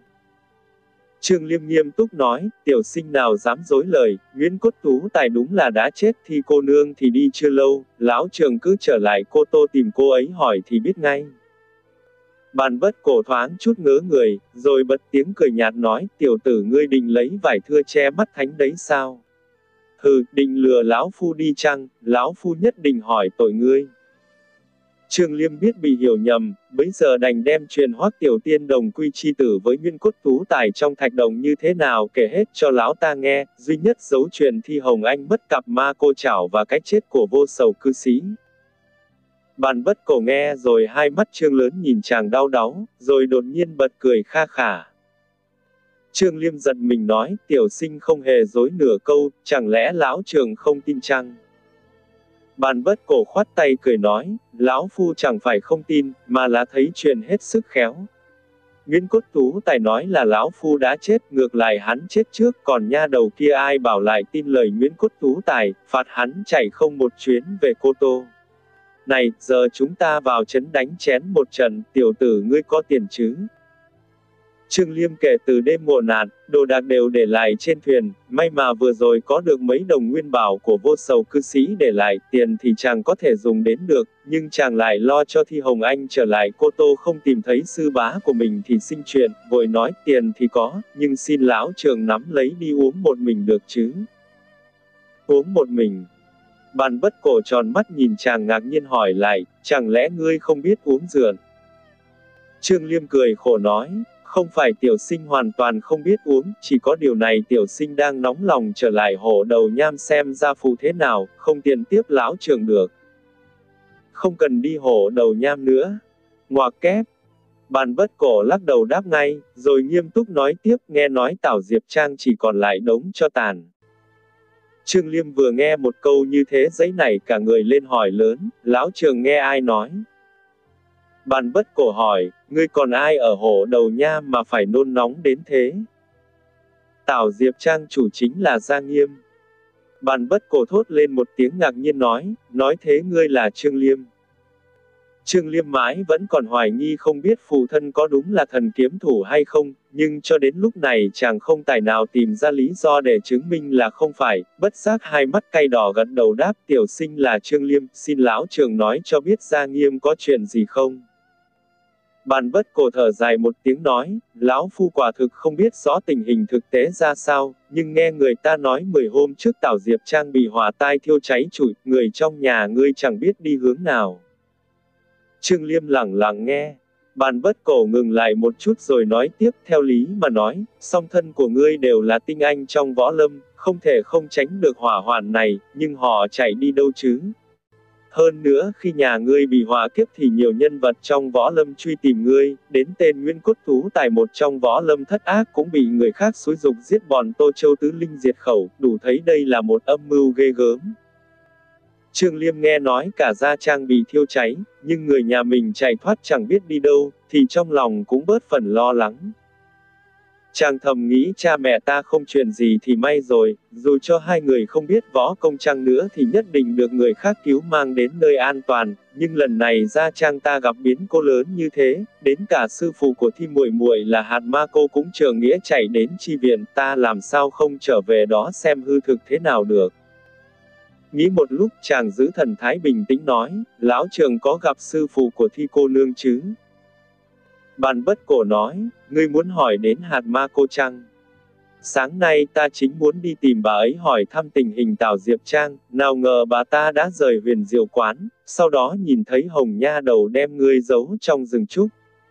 Trương Liêm nghiêm túc nói, tiểu sinh nào dám dối lời, Nguyễn Cốt Tú Tài đúng là đã chết, thì cô nương thì đi chưa lâu, lão Trường cứ trở lại Cô Tô tìm cô ấy hỏi thì biết ngay. Bàn Bất Cổ thoáng chút ngớ người, rồi bật tiếng cười nhạt nói, tiểu tử ngươi định lấy vải thưa che mắt thánh đấy sao? Hừ, định lừa lão phu đi chăng, lão phu nhất định hỏi tội ngươi. Trương Liêm biết bị hiểu nhầm, bấy giờ đành đem chuyện Hoắc Tiểu Tiên đồng quy chi tử với Nguyễn Cốt Tú Tài trong thạch động như thế nào kể hết cho lão ta nghe, duy nhất giấu chuyện Thi Hồng Anh mất cặp ma cô chảo và cái chết của Vô Sầu cư sĩ. Bàn Bất Cổ nghe rồi hai mắt trương lớn nhìn chàng đau đáu, rồi đột nhiên bật cười kha khả. Trương Liêm giận mình nói, tiểu sinh không hề dối nửa câu, chẳng lẽ lão Trường không tin chăng? Bàn Bất Cổ khoát tay cười nói, lão phu chẳng phải không tin, mà là thấy chuyện hết sức khéo. Nguyễn Cốt Tú Tài nói là lão phu đã chết, ngược lại hắn chết trước, còn nha đầu kia ai bảo lại tin lời Nguyễn Cốt Tú Tài, phạt hắn chạy không một chuyến về Cô Tô. Này, giờ chúng ta vào trấn đánh chén một trận, tiểu tử ngươi có tiền chứ? Trương Liêm kể từ đêm ngộ nạn, đồ đạc đều để lại trên thuyền, may mà vừa rồi có được mấy đồng nguyên bảo của Vô Sầu cư sĩ để lại, tiền thì chàng có thể dùng đến được, nhưng chàng lại lo cho Thi Hồng Anh trở lại Cô Tô không tìm thấy sư bá của mình thì sinh chuyện, vội nói tiền thì có, nhưng xin lão Trường nắm lấy đi uống một mình được chứ? Uống một mình? Bàn Bất Cổ tròn mắt nhìn chàng ngạc nhiên hỏi lại, chẳng lẽ ngươi không biết uống rượu? Trương Liêm cười khổ nói, không phải tiểu sinh hoàn toàn không biết uống, chỉ có điều này tiểu sinh đang nóng lòng trở lại Hổ Đầu Nham xem gia phụ thế nào, không tiện tiếp lão Trường được. Không cần đi Hổ Đầu Nham nữa. Ngoạc kép. Bàn Bất Cổ lắc đầu đáp ngay, rồi nghiêm túc nói tiếp, nghe nói Tảo Diệp Trang chỉ còn lại đống cho tàn. Trương Liêm vừa nghe một câu như thế giấy nảy cả người lên hỏi lớn, lão Trường nghe ai nói? Bàn Bất Cổ hỏi, ngươi còn ai ở Hổ Đầu Nham mà phải nôn nóng đến thế? Tảo Diệp Trang chủ chính là Gia Nghiêm. Bàn Bất Cổ thốt lên một tiếng ngạc nhiên nói, nói thế ngươi là Trương Liêm. Trương Liêm mãi vẫn còn hoài nghi không biết phụ thân có đúng là thần kiếm thủ hay không, nhưng cho đến lúc này chàng không tài nào tìm ra lý do để chứng minh là không phải, bất giác hai mắt cay đỏ gật đầu đáp, tiểu sinh là Trương Liêm, xin lão Trường nói cho biết Gia Nghiêm có chuyện gì không? Bàn Bất Cổ thở dài một tiếng nói, lão phu quả thực không biết rõ tình hình thực tế ra sao, nhưng nghe người ta nói mười hôm trước Tảo Diệp Trang bị hỏa tai thiêu cháy trụi, người trong nhà ngươi chẳng biết đi hướng nào. Trương Liêm lặng lặng nghe. Bàn Bất Cổ ngừng lại một chút rồi nói tiếp, theo lý mà nói, song thân của ngươi đều là tinh anh trong võ lâm, không thể không tránh được hỏa hoạn này, nhưng họ chạy đi đâu chứ? Hơn nữa, khi nhà ngươi bị hỏa kiếp thì nhiều nhân vật trong võ lâm truy tìm ngươi, đến tên Nguyễn Cốt Tú Tài một trong võ lâm thất ác cũng bị người khác xúi dục giết bọn Tô Châu Tứ Linh diệt khẩu, đủ thấy đây là một âm mưu ghê gớm. Trương Liêm nghe nói cả gia trang bị thiêu cháy, nhưng người nhà mình chạy thoát chẳng biết đi đâu, thì trong lòng cũng bớt phần lo lắng. Chàng thầm nghĩ cha mẹ ta không chuyện gì thì may rồi, dù cho hai người không biết võ công chăng nữa thì nhất định được người khác cứu mang đến nơi an toàn, nhưng lần này gia trang ta gặp biến cố lớn như thế, đến cả sư phụ của Thi muội muội là Hạt Ma Cô cũng chờ nghĩa chạy đến chi viện, ta làm sao không trở về đó xem hư thực thế nào được. Nghĩ một lúc chàng giữ thần thái bình tĩnh nói, lão Trường có gặp sư phụ của Thi cô nương chứ? Bàn Bất Cổ nói, ngươi muốn hỏi đến Hạt Ma Cô chăng? Sáng nay ta chính muốn đi tìm bà ấy hỏi thăm tình hình Tào Diệp Trang, nào ngờ bà ta đã rời Huyền Diệu quán, sau đó nhìn thấy Hồng Nha Đầu đem ngươi giấu trong rừng trúc.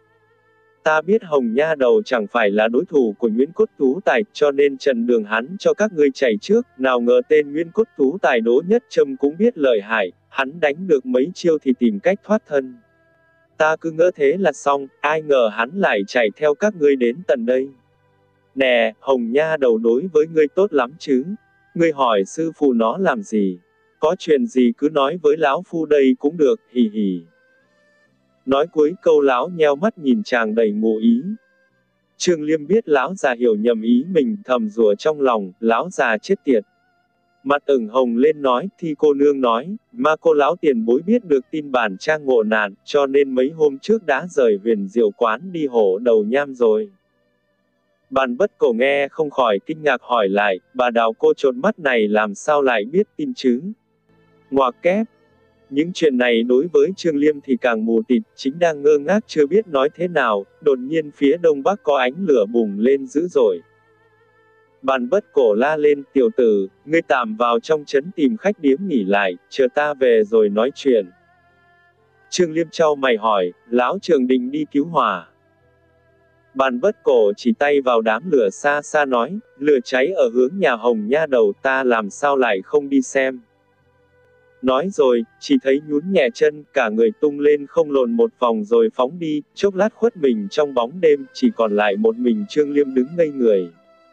Ta biết Hồng Nha Đầu chẳng phải là đối thủ của Nguyễn Cốt Tú Tài, cho nên trần đường hắn cho các ngươi chạy trước, nào ngờ tên Nguyễn Cốt Tú Tài Đỗ Nhất Trâm cũng biết lợi hại, hắn đánh được mấy chiêu thì tìm cách thoát thân. Ta cứ ngỡ thế là xong, ai ngờ hắn lại chạy theo các ngươi đến tận đây. Nè, Hồng Nha Đầu đối với ngươi tốt lắm chứ? Ngươi hỏi sư phụ nó làm gì? Có chuyện gì cứ nói với lão phu đây cũng được, hì hì. Nói cuối câu lão nheo mắt nhìn chàng đầy ngụ ý. Trương Liêm biết lão già hiểu nhầm ý mình, thầm rủa trong lòng, lão già chết tiệt. Mặt ửng hồng lên nói, Thi cô nương nói, mà cô lão tiền bối biết được tin bản Trang ngộ nạn, cho nên mấy hôm trước đã rời Huyền Diệu quán đi Hổ Đầu Nham rồi. Bàn Bất Cổ nghe không khỏi kinh ngạc hỏi lại, bà Đào cô trột mắt này làm sao lại biết tin chứ? Ngoạc kép. Những chuyện này đối với Trương Liêm thì càng mù tịt, chính đang ngơ ngác chưa biết nói thế nào, đột nhiên phía đông bắc có ánh lửa bùng lên dữ dội. Bàn Bất Cổ la lên, tiểu tử, ngươi tạm vào trong trấn tìm khách điếm nghỉ lại, chờ ta về rồi nói chuyện. Trương Liêm chau mày hỏi, lão Trường định đi cứu hỏa. Bàn Bất Cổ chỉ tay vào đám lửa xa xa nói, lửa cháy ở hướng nhà Hồng Nha Đầu, ta làm sao lại không đi xem. Nói rồi, chỉ thấy nhún nhẹ chân, cả người tung lên không lộn một vòng rồi phóng đi, chốc lát khuất mình trong bóng đêm, chỉ còn lại một mình Trương Liêm đứng ngây người.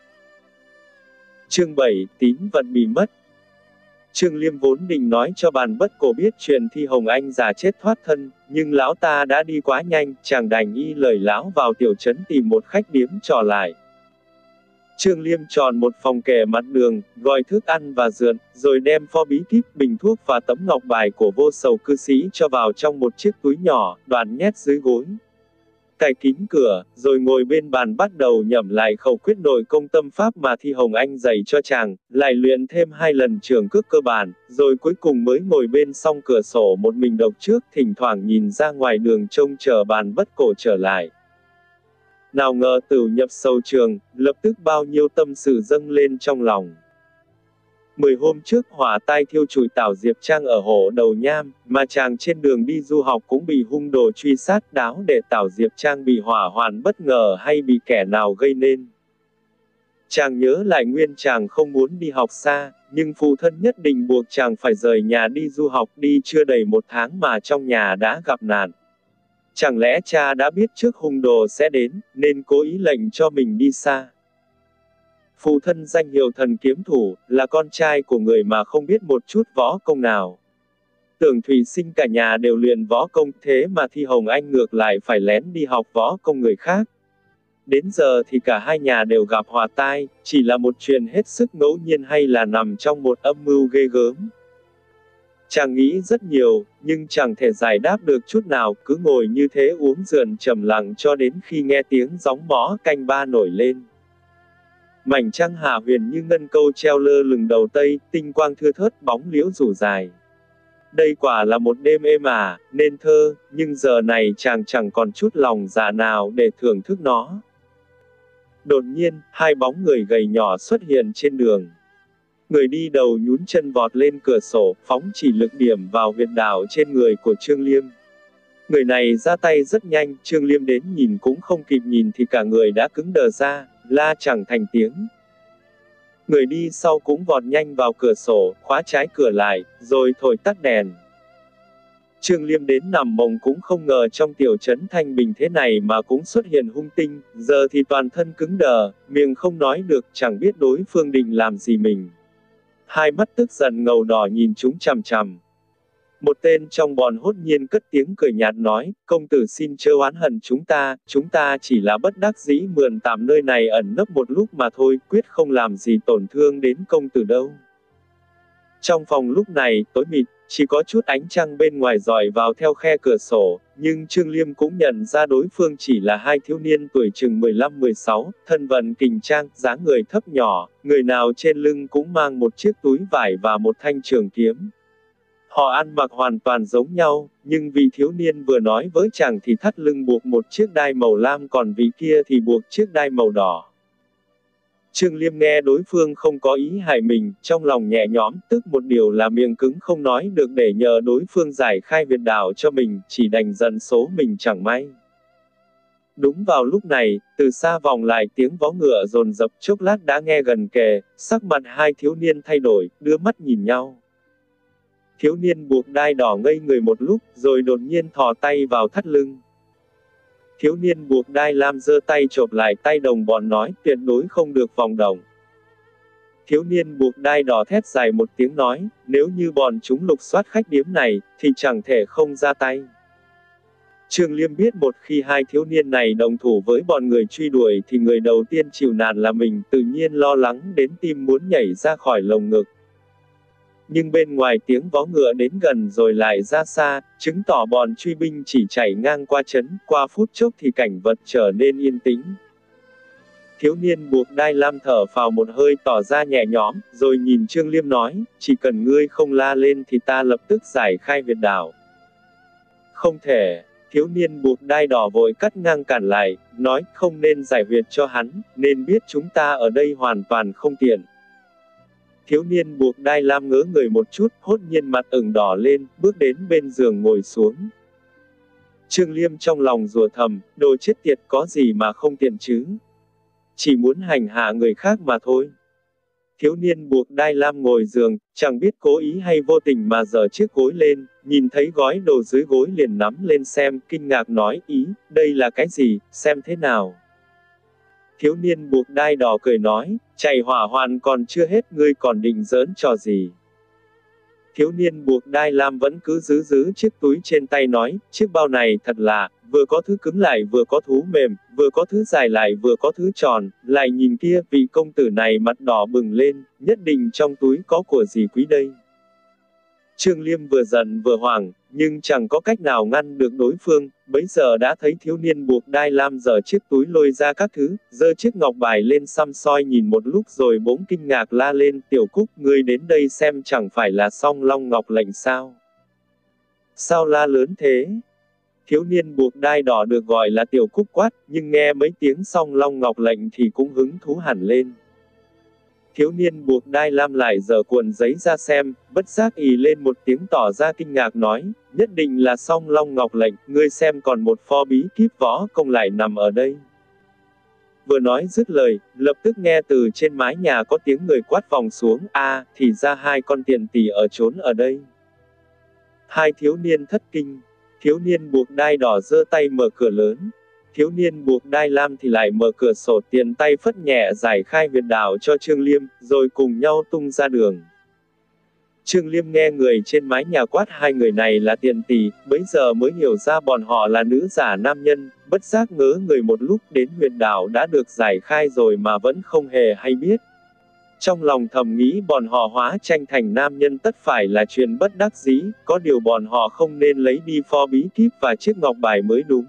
Chương bảy, tín vật bị mất. Trương Liêm vốn định nói cho Bàn Bất Cổ biết chuyện Thi Hồng Anh già chết thoát thân, nhưng lão ta đã đi quá nhanh, chàng đành y lời lão vào tiểu trấn tìm một khách điếm trò lại. Trương Liêm chọn một phòng kề mặt đường, gọi thức ăn và rượu, rồi đem pho bí kíp, bình thuốc và tấm ngọc bài của Vô Sầu cư sĩ cho vào trong một chiếc túi nhỏ, đoạn nhét dưới gối. Cài kín cửa, rồi ngồi bên bàn bắt đầu nhẩm lại khẩu quyết nội công tâm pháp mà Thi Hồng Anh dạy cho chàng, lại luyện thêm hai lần trường cước cơ bản, rồi cuối cùng mới ngồi bên song cửa sổ một mình độc trước, thỉnh thoảng nhìn ra ngoài đường trông chờ Bàn Bất Cổ trở lại. Nào ngờ Tửu nhập sầu trường, lập tức bao nhiêu tâm sự dâng lên trong lòng. Mười hôm trước hỏa tai thiêu trụi Tào Diệp Trang ở Hổ Đầu Nham, mà chàng trên đường đi du học cũng bị hung đồ truy sát, đáo để Tào Diệp Trang bị hỏa hoạn bất ngờ hay bị kẻ nào gây nên. Chàng nhớ lại nguyên chàng không muốn đi học xa, nhưng phụ thân nhất định buộc chàng phải rời nhà đi du học, đi chưa đầy một tháng mà trong nhà đã gặp nạn. Chẳng lẽ cha đã biết trước hung đồ sẽ đến, nên cố ý lệnh cho mình đi xa. Phụ thân danh hiệu thần kiếm thủ, là con trai của người mà không biết một chút võ công nào. Tưởng Thủy Sinh cả nhà đều luyện võ công, thế mà Thi Hồng Anh ngược lại phải lén đi học võ công người khác. Đến giờ thì cả hai nhà đều gặp họa tai, chỉ là một chuyện hết sức ngẫu nhiên hay là nằm trong một âm mưu ghê gớm. Chàng nghĩ rất nhiều, nhưng chẳng thể giải đáp được chút nào, cứ ngồi như thế uống rượu trầm lặng cho đến khi nghe tiếng gióng mõ canh ba nổi lên. Mảnh trăng hạ huyền như ngân câu treo lơ lửng đầu tây, tinh quang thưa thớt, bóng liễu rủ dài. Đây quả là một đêm êm ả, nên thơ, nhưng giờ này chàng chẳng còn chút lòng dạ nào để thưởng thức nó. Đột nhiên, hai bóng người gầy nhỏ xuất hiện trên đường. Người đi đầu nhún chân vọt lên cửa sổ, phóng chỉ lực điểm vào huyệt đạo trên người của Trương Liêm. Người này ra tay rất nhanh, Trương Liêm đến nhìn cũng không kịp nhìn thì cả người đã cứng đờ ra, la chẳng thành tiếng. Người đi sau cũng vọt nhanh vào cửa sổ, khóa trái cửa lại, rồi thổi tắt đèn. Trương Liêm đến nằm mộng cũng không ngờ trong tiểu trấn thanh bình thế này mà cũng xuất hiện hung tinh, giờ thì toàn thân cứng đờ, miệng không nói được, chẳng biết đối phương định làm gì mình. Hai mắt tức giận ngầu đỏ nhìn chúng chằm chằm. Một tên trong bọn hốt nhiên cất tiếng cười nhạt nói, công tử xin chớ oán hận chúng ta, chúng ta chỉ là bất đắc dĩ mượn tạm nơi này ẩn nấp một lúc mà thôi, quyết không làm gì tổn thương đến công tử đâu. Trong phòng lúc này, tối mịt, chỉ có chút ánh trăng bên ngoài rọi vào theo khe cửa sổ, nhưng Trương Liêm cũng nhận ra đối phương chỉ là hai thiếu niên tuổi chừng mười lăm mười sáu, thân vận kình trang, dáng người thấp nhỏ, người nào trên lưng cũng mang một chiếc túi vải và một thanh trường kiếm. Họ ăn mặc hoàn toàn giống nhau, nhưng vị thiếu niên vừa nói với chàng thì thắt lưng buộc một chiếc đai màu lam còn vị kia thì buộc chiếc đai màu đỏ. Trương Liêm nghe đối phương không có ý hại mình, trong lòng nhẹ nhõm, tức một điều là miệng cứng không nói được để nhờ đối phương giải khai huyệt đạo cho mình, chỉ đành giận số mình chẳng may. Đúng vào lúc này, từ xa vòng lại tiếng vó ngựa dồn dập, chốc lát đã nghe gần kề, sắc mặt hai thiếu niên thay đổi, đưa mắt nhìn nhau. Thiếu niên buộc đai đỏ ngây người một lúc, rồi đột nhiên thò tay vào thắt lưng. Thiếu niên buộc đai lam giơ tay chộp lại tay đồng bọn nói, tuyệt đối không được vòng động. Thiếu niên buộc đai đỏ thét dài một tiếng nói, nếu như bọn chúng lục soát khách điếm này, thì chẳng thể không ra tay. Trương Liêm biết một khi hai thiếu niên này đồng thủ với bọn người truy đuổi thì người đầu tiên chịu nạn là mình, tự nhiên lo lắng đến tim muốn nhảy ra khỏi lồng ngực. Nhưng bên ngoài tiếng vó ngựa đến gần rồi lại ra xa, chứng tỏ bọn truy binh chỉ chạy ngang qua trấn, qua phút chốc thì cảnh vật trở nên yên tĩnh. Thiếu niên buộc đai lam thở phào một hơi tỏ ra nhẹ nhõm, rồi nhìn Trương Liêm nói, chỉ cần ngươi không la lên thì ta lập tức giải khai huyệt đạo. Không thể, thiếu niên buộc đai đỏ vội cắt ngang cản lại, nói không nên giải huyệt cho hắn, nên biết chúng ta ở đây hoàn toàn không tiện. Thiếu niên buộc đai lam ngớ người một chút, hốt nhiên mặt ửng đỏ lên, bước đến bên giường ngồi xuống. Trương Liêm trong lòng rủa thầm, đồ chết tiệt có gì mà không tiện chứ? Chỉ muốn hành hạ người khác mà thôi. Thiếu niên buộc đai lam ngồi giường, chẳng biết cố ý hay vô tình mà giở chiếc gối lên, nhìn thấy gói đồ dưới gối liền nắm lên xem, kinh ngạc nói, ý, đây là cái gì, xem thế nào. Thiếu niên buộc đai đỏ cười nói, chạy hỏa hoạn còn chưa hết, ngươi còn định giỡn trò gì. Thiếu niên buộc đai lam vẫn cứ giữ giữ chiếc túi trên tay nói, chiếc bao này thật lạ, vừa có thứ cứng lại vừa có thú mềm, vừa có thứ dài lại vừa có thứ tròn, lại nhìn kia, vị công tử này mặt đỏ bừng lên, nhất định trong túi có của gì quý đây. Trương Liêm vừa giận vừa hoảng, nhưng chẳng có cách nào ngăn được đối phương, bấy giờ đã thấy thiếu niên buộc đai lam giở chiếc túi lôi ra các thứ, giơ chiếc ngọc bài lên xăm soi nhìn một lúc rồi bỗng kinh ngạc la lên, Tiểu Cúc, ngươi đến đây xem chẳng phải là Song Long Ngọc Lệnh sao? Sao la lớn thế? Thiếu niên buộc đai đỏ được gọi là Tiểu Cúc quát, nhưng nghe mấy tiếng Song Long Ngọc Lệnh thì cũng hứng thú hẳn lên. Thiếu niên buộc đai lam lại giở cuộn giấy ra xem, bất giác ì lên một tiếng tỏ ra kinh ngạc nói, nhất định là Song Long Ngọc Lệnh, ngươi xem còn một pho bí kíp võ công lại nằm ở đây. Vừa nói dứt lời, lập tức nghe từ trên mái nhà có tiếng người quát vòng xuống, a, à, thì ra hai con tiền tỷ ở trốn ở đây. Hai thiếu niên thất kinh, thiếu niên buộc đai đỏ giơ tay mở cửa lớn. Thiếu niên buộc đai lam thì lại mở cửa sổ tiện tay phất nhẹ giải khai huyệt đạo cho Trương Liêm, rồi cùng nhau tung ra đường. Trương Liêm nghe người trên mái nhà quát hai người này là tiện tỷ, bấy giờ mới hiểu ra bọn họ là nữ giả nam nhân, bất giác ngớ người một lúc đến huyệt đạo đã được giải khai rồi mà vẫn không hề hay biết. Trong lòng thầm nghĩ bọn họ hóa tranh thành nam nhân tất phải là chuyện bất đắc dĩ, có điều bọn họ không nên lấy đi pho bí kíp và chiếc ngọc bài mới đúng.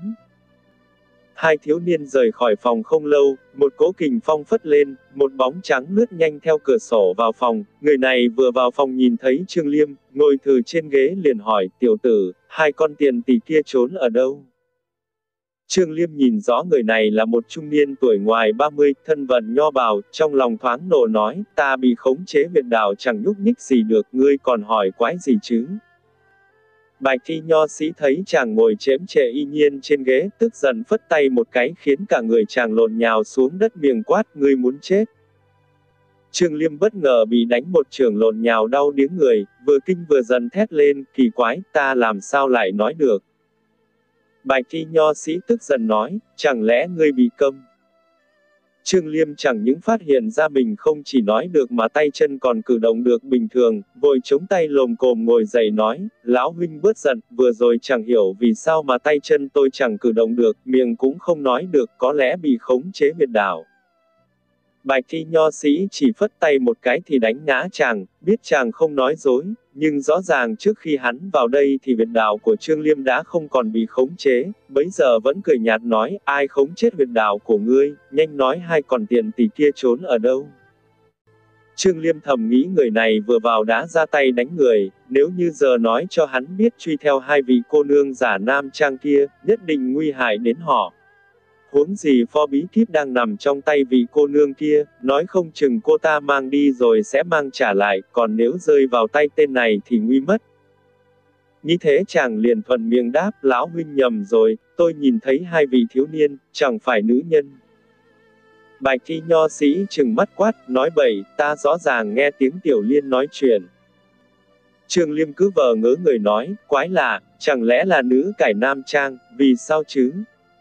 Hai thiếu niên rời khỏi phòng không lâu, một cỗ kình phong phất lên, một bóng trắng lướt nhanh theo cửa sổ vào phòng, người này vừa vào phòng nhìn thấy Trương Liêm, ngồi thừ trên ghế liền hỏi, tiểu tử, hai con tiền tỷ kia trốn ở đâu? Trương Liêm nhìn rõ người này là một trung niên tuổi ngoài ba mươi, thân vận nho bào, trong lòng thoáng nộ nói, ta bị khống chế huyệt đạo chẳng nhúc nhích gì được, ngươi còn hỏi quái gì chứ? Bạch y nho sĩ thấy chàng ngồi chễm chệ y nhiên trên ghế, tức giận phất tay một cái khiến cả người chàng lộn nhào xuống đất, miệng quát: ngươi muốn chết. Trương Liêm bất ngờ bị đánh một chưởng lộn nhào đau điếng người, vừa kinh vừa giận thét lên: kỳ quái, ta làm sao lại nói được. Bạch y nho sĩ tức giận nói: chẳng lẽ ngươi bị câm? Trương Liêm chẳng những phát hiện ra mình không chỉ nói được mà tay chân còn cử động được bình thường, vội chống tay lồm cồm ngồi dậy nói: lão huynh bớt giận, vừa rồi chẳng hiểu vì sao mà tay chân tôi chẳng cử động được, miệng cũng không nói được, có lẽ bị khống chế huyệt đạo. Bạch y nho sĩ chỉ phất tay một cái thì đánh ngã chàng, biết chàng không nói dối, nhưng rõ ràng trước khi hắn vào đây thì huyệt đạo của Trương Liêm đã không còn bị khống chế, bấy giờ vẫn cười nhạt nói: ai khống chết huyệt đạo của ngươi, nhanh nói hai còn tiện tỷ kia trốn ở đâu. Trương Liêm thầm nghĩ người này vừa vào đã ra tay đánh người, nếu như giờ nói cho hắn biết truy theo hai vị cô nương giả nam trang kia, nhất định nguy hại đến họ. Huống gì pho bí kíp đang nằm trong tay vị cô nương kia, nói không chừng cô ta mang đi rồi sẽ mang trả lại, còn nếu rơi vào tay tên này thì nguy mất. Nghĩ thế chàng liền thuận miệng đáp: lão huynh nhầm rồi, tôi nhìn thấy hai vị thiếu niên, chẳng phải nữ nhân. Bạch y nho sĩ trừng mắt quát: nói bậy, ta rõ ràng nghe tiếng Tiểu Liên nói chuyện. Trương Liêm cứ vờ ngớ người nói: quái lạ, chẳng lẽ là nữ cải nam trang, vì sao chứ?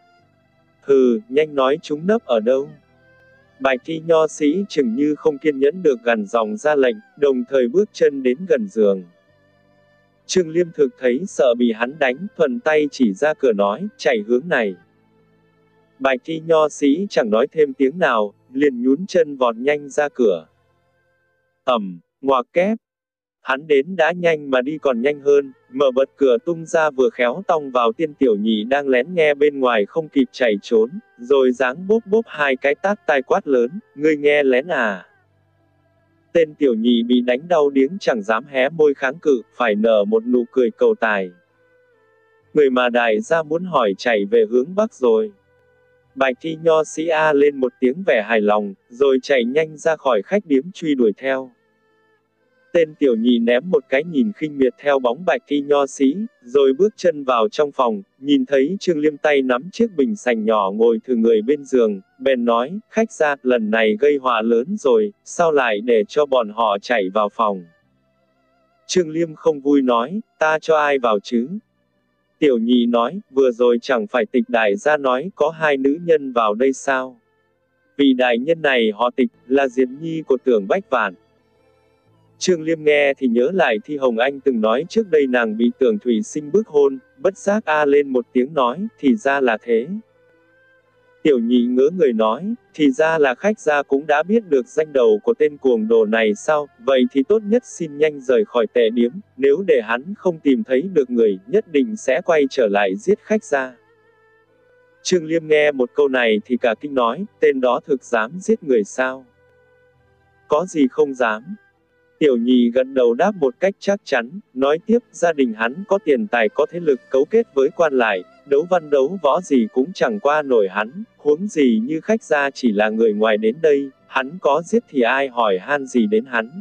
Hừ, nhanh nói chúng nấp ở đâu. Bạch y nho sĩ chừng như không kiên nhẫn được gằn giọng ra lệnh, đồng thời bước chân đến gần giường. Trương Liêm thực thấy sợ bị hắn đánh, thuận tay chỉ ra cửa nói: chạy hướng này. Bạch y nho sĩ chẳng nói thêm tiếng nào, liền nhún chân vọt nhanh ra cửa. Ầm, ngoạc kép. Hắn đến đã nhanh mà đi còn nhanh hơn, mở bật cửa tung ra vừa khéo tông vào Tiên Tiểu Nhị đang lén nghe bên ngoài không kịp chạy trốn, rồi giáng bốp bốp hai cái tát tai quát lớn: ngươi nghe lén à? Tên Tiểu Nhị bị đánh đau điếng chẳng dám hé môi kháng cự, phải nở một nụ cười cầu tài. Người mà đại gia muốn hỏi chạy về hướng Bắc rồi. Bạch y nho sĩ a lên một tiếng vẻ hài lòng, rồi chạy nhanh ra khỏi khách điếm truy đuổi theo. Tên Tiểu Nhị ném một cái nhìn khinh miệt theo bóng bạch y nho sĩ, rồi bước chân vào trong phòng, nhìn thấy Trương Liêm tay nắm chiếc bình sành nhỏ ngồi thừ người bên giường, bèn nói: khách gia, lần này gây họa lớn rồi, sao lại để cho bọn họ chạy vào phòng? Trương Liêm không vui nói: ta cho ai vào chứ? Tiểu Nhị nói: vừa rồi chẳng phải Tịch đại gia nói có hai nữ nhân vào đây sao? Vị đại nhân này họ Tịch, là Diệp Nhi của Tưởng Bách Vạn. Trương Liêm nghe thì nhớ lại Thi Hồng Anh từng nói trước đây nàng bị Tưởng Thủy Sinh bức hôn, bất giác a lên một tiếng nói: thì ra là thế. Tiểu Nhị ngớ người nói: thì ra là khách gia cũng đã biết được danh đầu của tên cuồng đồ này sao, vậy thì tốt nhất xin nhanh rời khỏi tệ điếm, nếu để hắn không tìm thấy được người, nhất định sẽ quay trở lại giết khách gia. Trương Liêm nghe một câu này thì cả kinh nói: tên đó thực dám giết người sao? Có gì không dám? Tiểu Nhị gật đầu đáp một cách chắc chắn, nói tiếp: gia đình hắn có tiền tài có thế lực, cấu kết với quan lại, đấu văn đấu võ gì cũng chẳng qua nổi hắn, huống gì như khách gia chỉ là người ngoài đến đây, hắn có giết thì ai hỏi han gì đến hắn.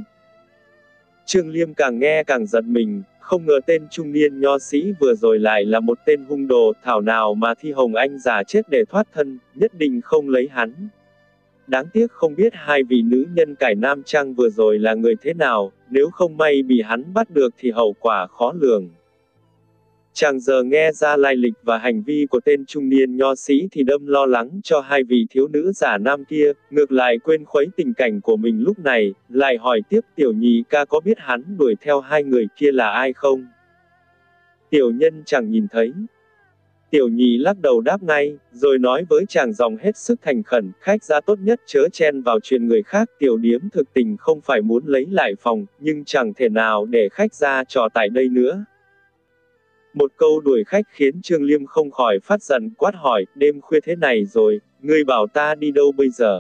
Trương Liêm càng nghe càng giật mình, không ngờ tên trung niên nho sĩ vừa rồi lại là một tên hung đồ, thảo nào mà Thi Hồng Anh giả chết để thoát thân, nhất định không lấy hắn. Đáng tiếc không biết hai vị nữ nhân cải nam trang vừa rồi là người thế nào, nếu không may bị hắn bắt được thì hậu quả khó lường. Chàng giờ nghe ra lai lịch và hành vi của tên trung niên nho sĩ thì đâm lo lắng cho hai vị thiếu nữ giả nam kia, ngược lại quên khuấy tình cảnh của mình lúc này, lại hỏi tiếp: Tiểu Nhị ca có biết hắn đuổi theo hai người kia là ai không? Tiểu nhân chẳng nhìn thấy. Tiểu Nhị lắc đầu đáp ngay, rồi nói với chàng giọng hết sức thành khẩn: khách gia tốt nhất chớ chen vào chuyện người khác, tiểu điếm thực tình không phải muốn lấy lại phòng, nhưng chẳng thể nào để khách gia trò tại đây nữa. Một câu đuổi khách khiến Trương Liêm không khỏi phát giận, quát hỏi: đêm khuya thế này rồi, ngươi bảo ta đi đâu bây giờ?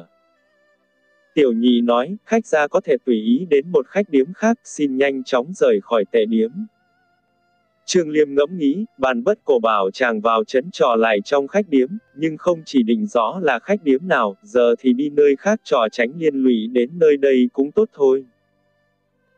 Tiểu Nhị nói: khách gia có thể tùy ý đến một khách điếm khác, xin nhanh chóng rời khỏi tệ điếm. Trương Liêm ngẫm nghĩ, bàn bất cổ bảo chàng vào trấn trọ lại trong khách điếm, nhưng không chỉ định rõ là khách điếm nào, giờ thì đi nơi khác trọ tránh liên lụy đến nơi đây cũng tốt thôi.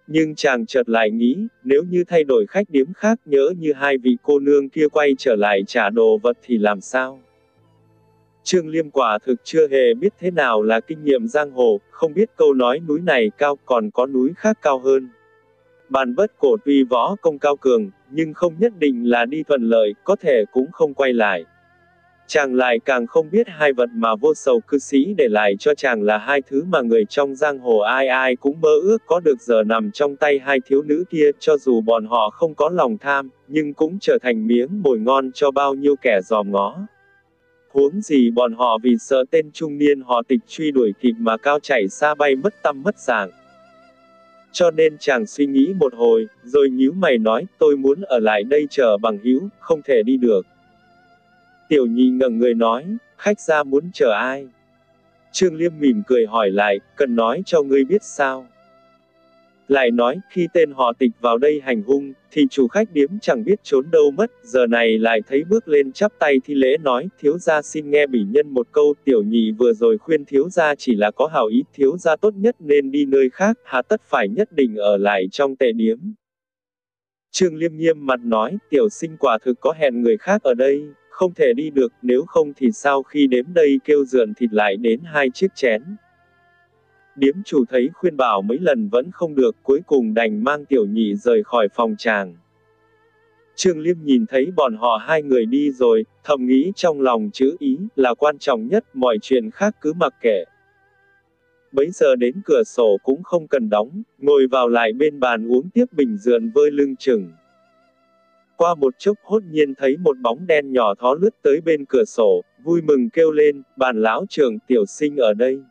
Nhưng chàng chợt lại nghĩ, nếu như thay đổi khách điếm khác, nhỡ như hai vị cô nương kia quay trở lại trả đồ vật thì làm sao? Trương Liêm quả thực chưa hề biết thế nào là kinh nghiệm giang hồ, không biết câu nói núi này cao còn có núi khác cao hơn. Bàn Bất Cổ tuy võ công cao cường, nhưng không nhất định là đi thuận lợi, có thể cũng không quay lại. Chàng lại càng không biết hai vật mà Vô Sầu cư sĩ để lại cho chàng là hai thứ mà người trong giang hồ ai ai cũng mơ ước có được giờ nằm trong tay hai thiếu nữ kia, cho dù bọn họ không có lòng tham, nhưng cũng trở thành miếng mồi ngon cho bao nhiêu kẻ dòm ngó. Huống gì bọn họ vì sợ tên trung niên họ Tịch truy đuổi kịp mà cao chạy xa bay mất tăm mất dạng. Cho nên chàng suy nghĩ một hồi, rồi nhíu mày nói, tôi muốn ở lại đây chờ bằng hữu, không thể đi được. Tiểu Nhị ngẩng người nói, khách gia muốn chờ ai? Trương Liêm mỉm cười hỏi lại, cần nói cho ngươi biết sao? Lại nói, khi tên họ Tịch vào đây hành hung, thì chủ khách điếm chẳng biết trốn đâu mất, giờ này lại thấy bước lên chắp tay thi lễ nói, thiếu gia xin nghe bỉ nhân một câu, Tiểu Nhị vừa rồi khuyên thiếu gia chỉ là có hảo ý, thiếu gia tốt nhất nên đi nơi khác, hà tất phải nhất định ở lại trong tệ điếm. Trương Liêm nghiêm mặt nói, tiểu sinh quả thực có hẹn người khác ở đây, không thể đi được, nếu không thì sao khi đếm đây kêu rượn thịt lại đến hai chiếc chén. Điếm chủ thấy khuyên bảo mấy lần vẫn không được, cuối cùng đành mang Tiểu Nhị rời khỏi phòng chàng. Trương Liêm nhìn thấy bọn họ hai người đi rồi, thầm nghĩ trong lòng chữ ý là quan trọng nhất, mọi chuyện khác cứ mặc kệ. Bấy giờ đến cửa sổ cũng không cần đóng, ngồi vào lại bên bàn uống tiếp bình rượn vơi lưng chừng. Qua một chốc hốt nhiên thấy một bóng đen nhỏ thó lướt tới bên cửa sổ, vui mừng kêu lên, bàn lão trưởng tiểu sinh ở đây.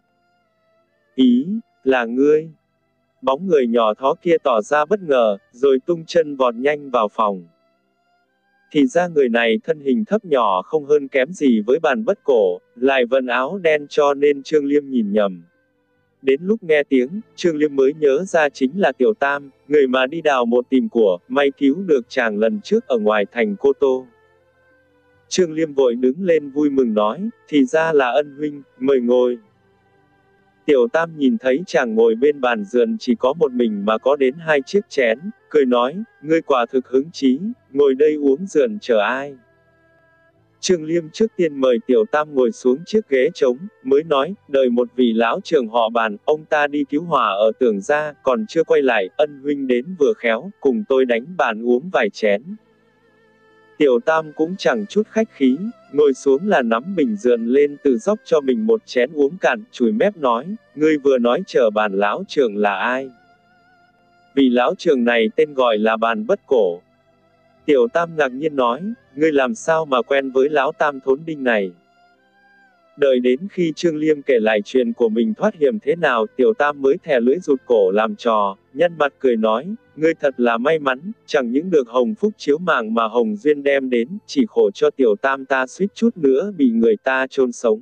Ý, là ngươi. Bóng người nhỏ thó kia tỏ ra bất ngờ, rồi tung chân vọt nhanh vào phòng. Thì ra người này thân hình thấp nhỏ không hơn kém gì với Bàn Bất Cổ, lại vận áo đen cho nên Trương Liêm nhìn nhầm. Đến lúc nghe tiếng, Trương Liêm mới nhớ ra chính là Tiểu Tam, người mà đi đào một tìm của, may cứu được chàng lần trước ở ngoài thành Cô Tô. Trương Liêm vội đứng lên vui mừng nói, thì ra là Ân huynh, mời ngồi. Tiểu Tam nhìn thấy chàng ngồi bên bàn rượn chỉ có một mình mà có đến hai chiếc chén, cười nói, ngươi quả thực hứng chí, ngồi đây uống rượn chờ ai. Trương Liêm trước tiên mời Tiểu Tam ngồi xuống chiếc ghế trống, mới nói, đợi một vị lão trưởng họ Bàn, ông ta đi cứu hỏa ở Tưởng Gia, còn chưa quay lại, Ân huynh đến vừa khéo, cùng tôi đánh bàn uống vài chén. Tiểu Tam cũng chẳng chút khách khí, ngồi xuống là nắm bình rượn lên tự rót cho mình một chén uống cạn, chùi mép nói, ngươi vừa nói chờ Bàn lão trưởng là ai? Vị lão trưởng này tên gọi là Bàn Bất Cổ. Tiểu Tam ngạc nhiên nói, ngươi làm sao mà quen với lão Tam thốn đinh này? Đợi đến khi Trương Liêm kể lại chuyện của mình thoát hiểm thế nào, Tiểu Tam mới thè lưỡi rụt cổ làm trò, nhăn mặt cười nói, ngươi thật là may mắn, chẳng những được hồng phúc chiếu mạng mà hồng duyên đem đến, chỉ khổ cho Tiểu Tam ta suýt chút nữa bị người ta chôn sống.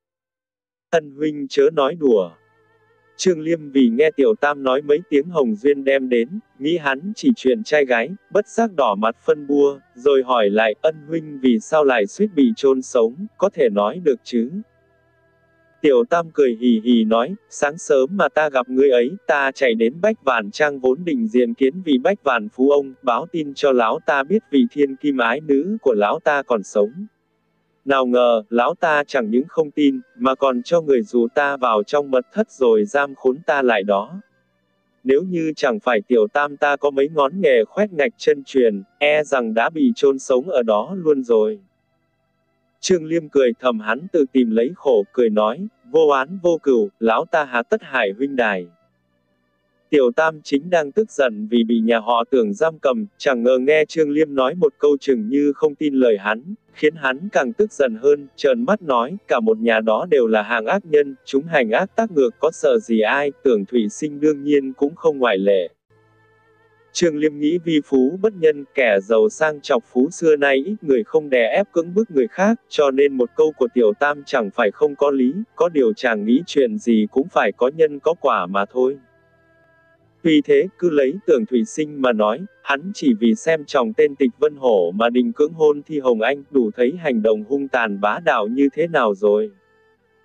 Ân huynh chớ nói đùa. Trương Liêm vì nghe Tiểu Tam nói mấy tiếng hồng duyên đem đến, nghĩ hắn chỉ chuyện trai gái, bất giác đỏ mặt phân bua, rồi hỏi lại, Ân huynh vì sao lại suýt bị chôn sống, có thể nói được chứ? Tiểu Tam cười hì hì nói, sáng sớm mà ta gặp ngươi ấy, ta chạy đến Bách Vạn Trang vốn định diện kiến vị Bách Vạn Phú ông, báo tin cho lão ta biết vị thiên kim ái nữ của lão ta còn sống. Nào ngờ, lão ta chẳng những không tin, mà còn cho người dụ ta vào trong mật thất rồi giam khốn ta lại đó. Nếu như chẳng phải Tiểu Tam ta có mấy ngón nghề khoét ngạch chân truyền, e rằng đã bị chôn sống ở đó luôn rồi. Trương Liêm cười thầm hắn tự tìm lấy khổ, cười nói, vô oán vô cừu, lão ta hà tất hại huynh đài. Tiểu Tam chính đang tức giận vì bị nhà họ Tưởng giam cầm, chẳng ngờ nghe Trương Liêm nói một câu chừng như không tin lời hắn, khiến hắn càng tức giận hơn, trợn mắt nói, cả một nhà đó đều là hàng ác nhân, chúng hành ác tác ngược có sợ gì ai, Tưởng Thủy Sinh đương nhiên cũng không ngoại lệ. Trương Liêm nghĩ vi phú bất nhân, kẻ giàu sang chọc phú xưa nay ít người không đè ép cưỡng bức người khác, cho nên một câu của Tiểu Tam chẳng phải không có lý, có điều chàng nghĩ chuyện gì cũng phải có nhân có quả mà thôi. Vì thế, cứ lấy Tưởng Thủy Sinh mà nói, hắn chỉ vì xem chồng tên Tịch Vân Hổ mà định cưỡng hôn Thi Hồng Anh, đủ thấy hành động hung tàn bá đạo như thế nào rồi.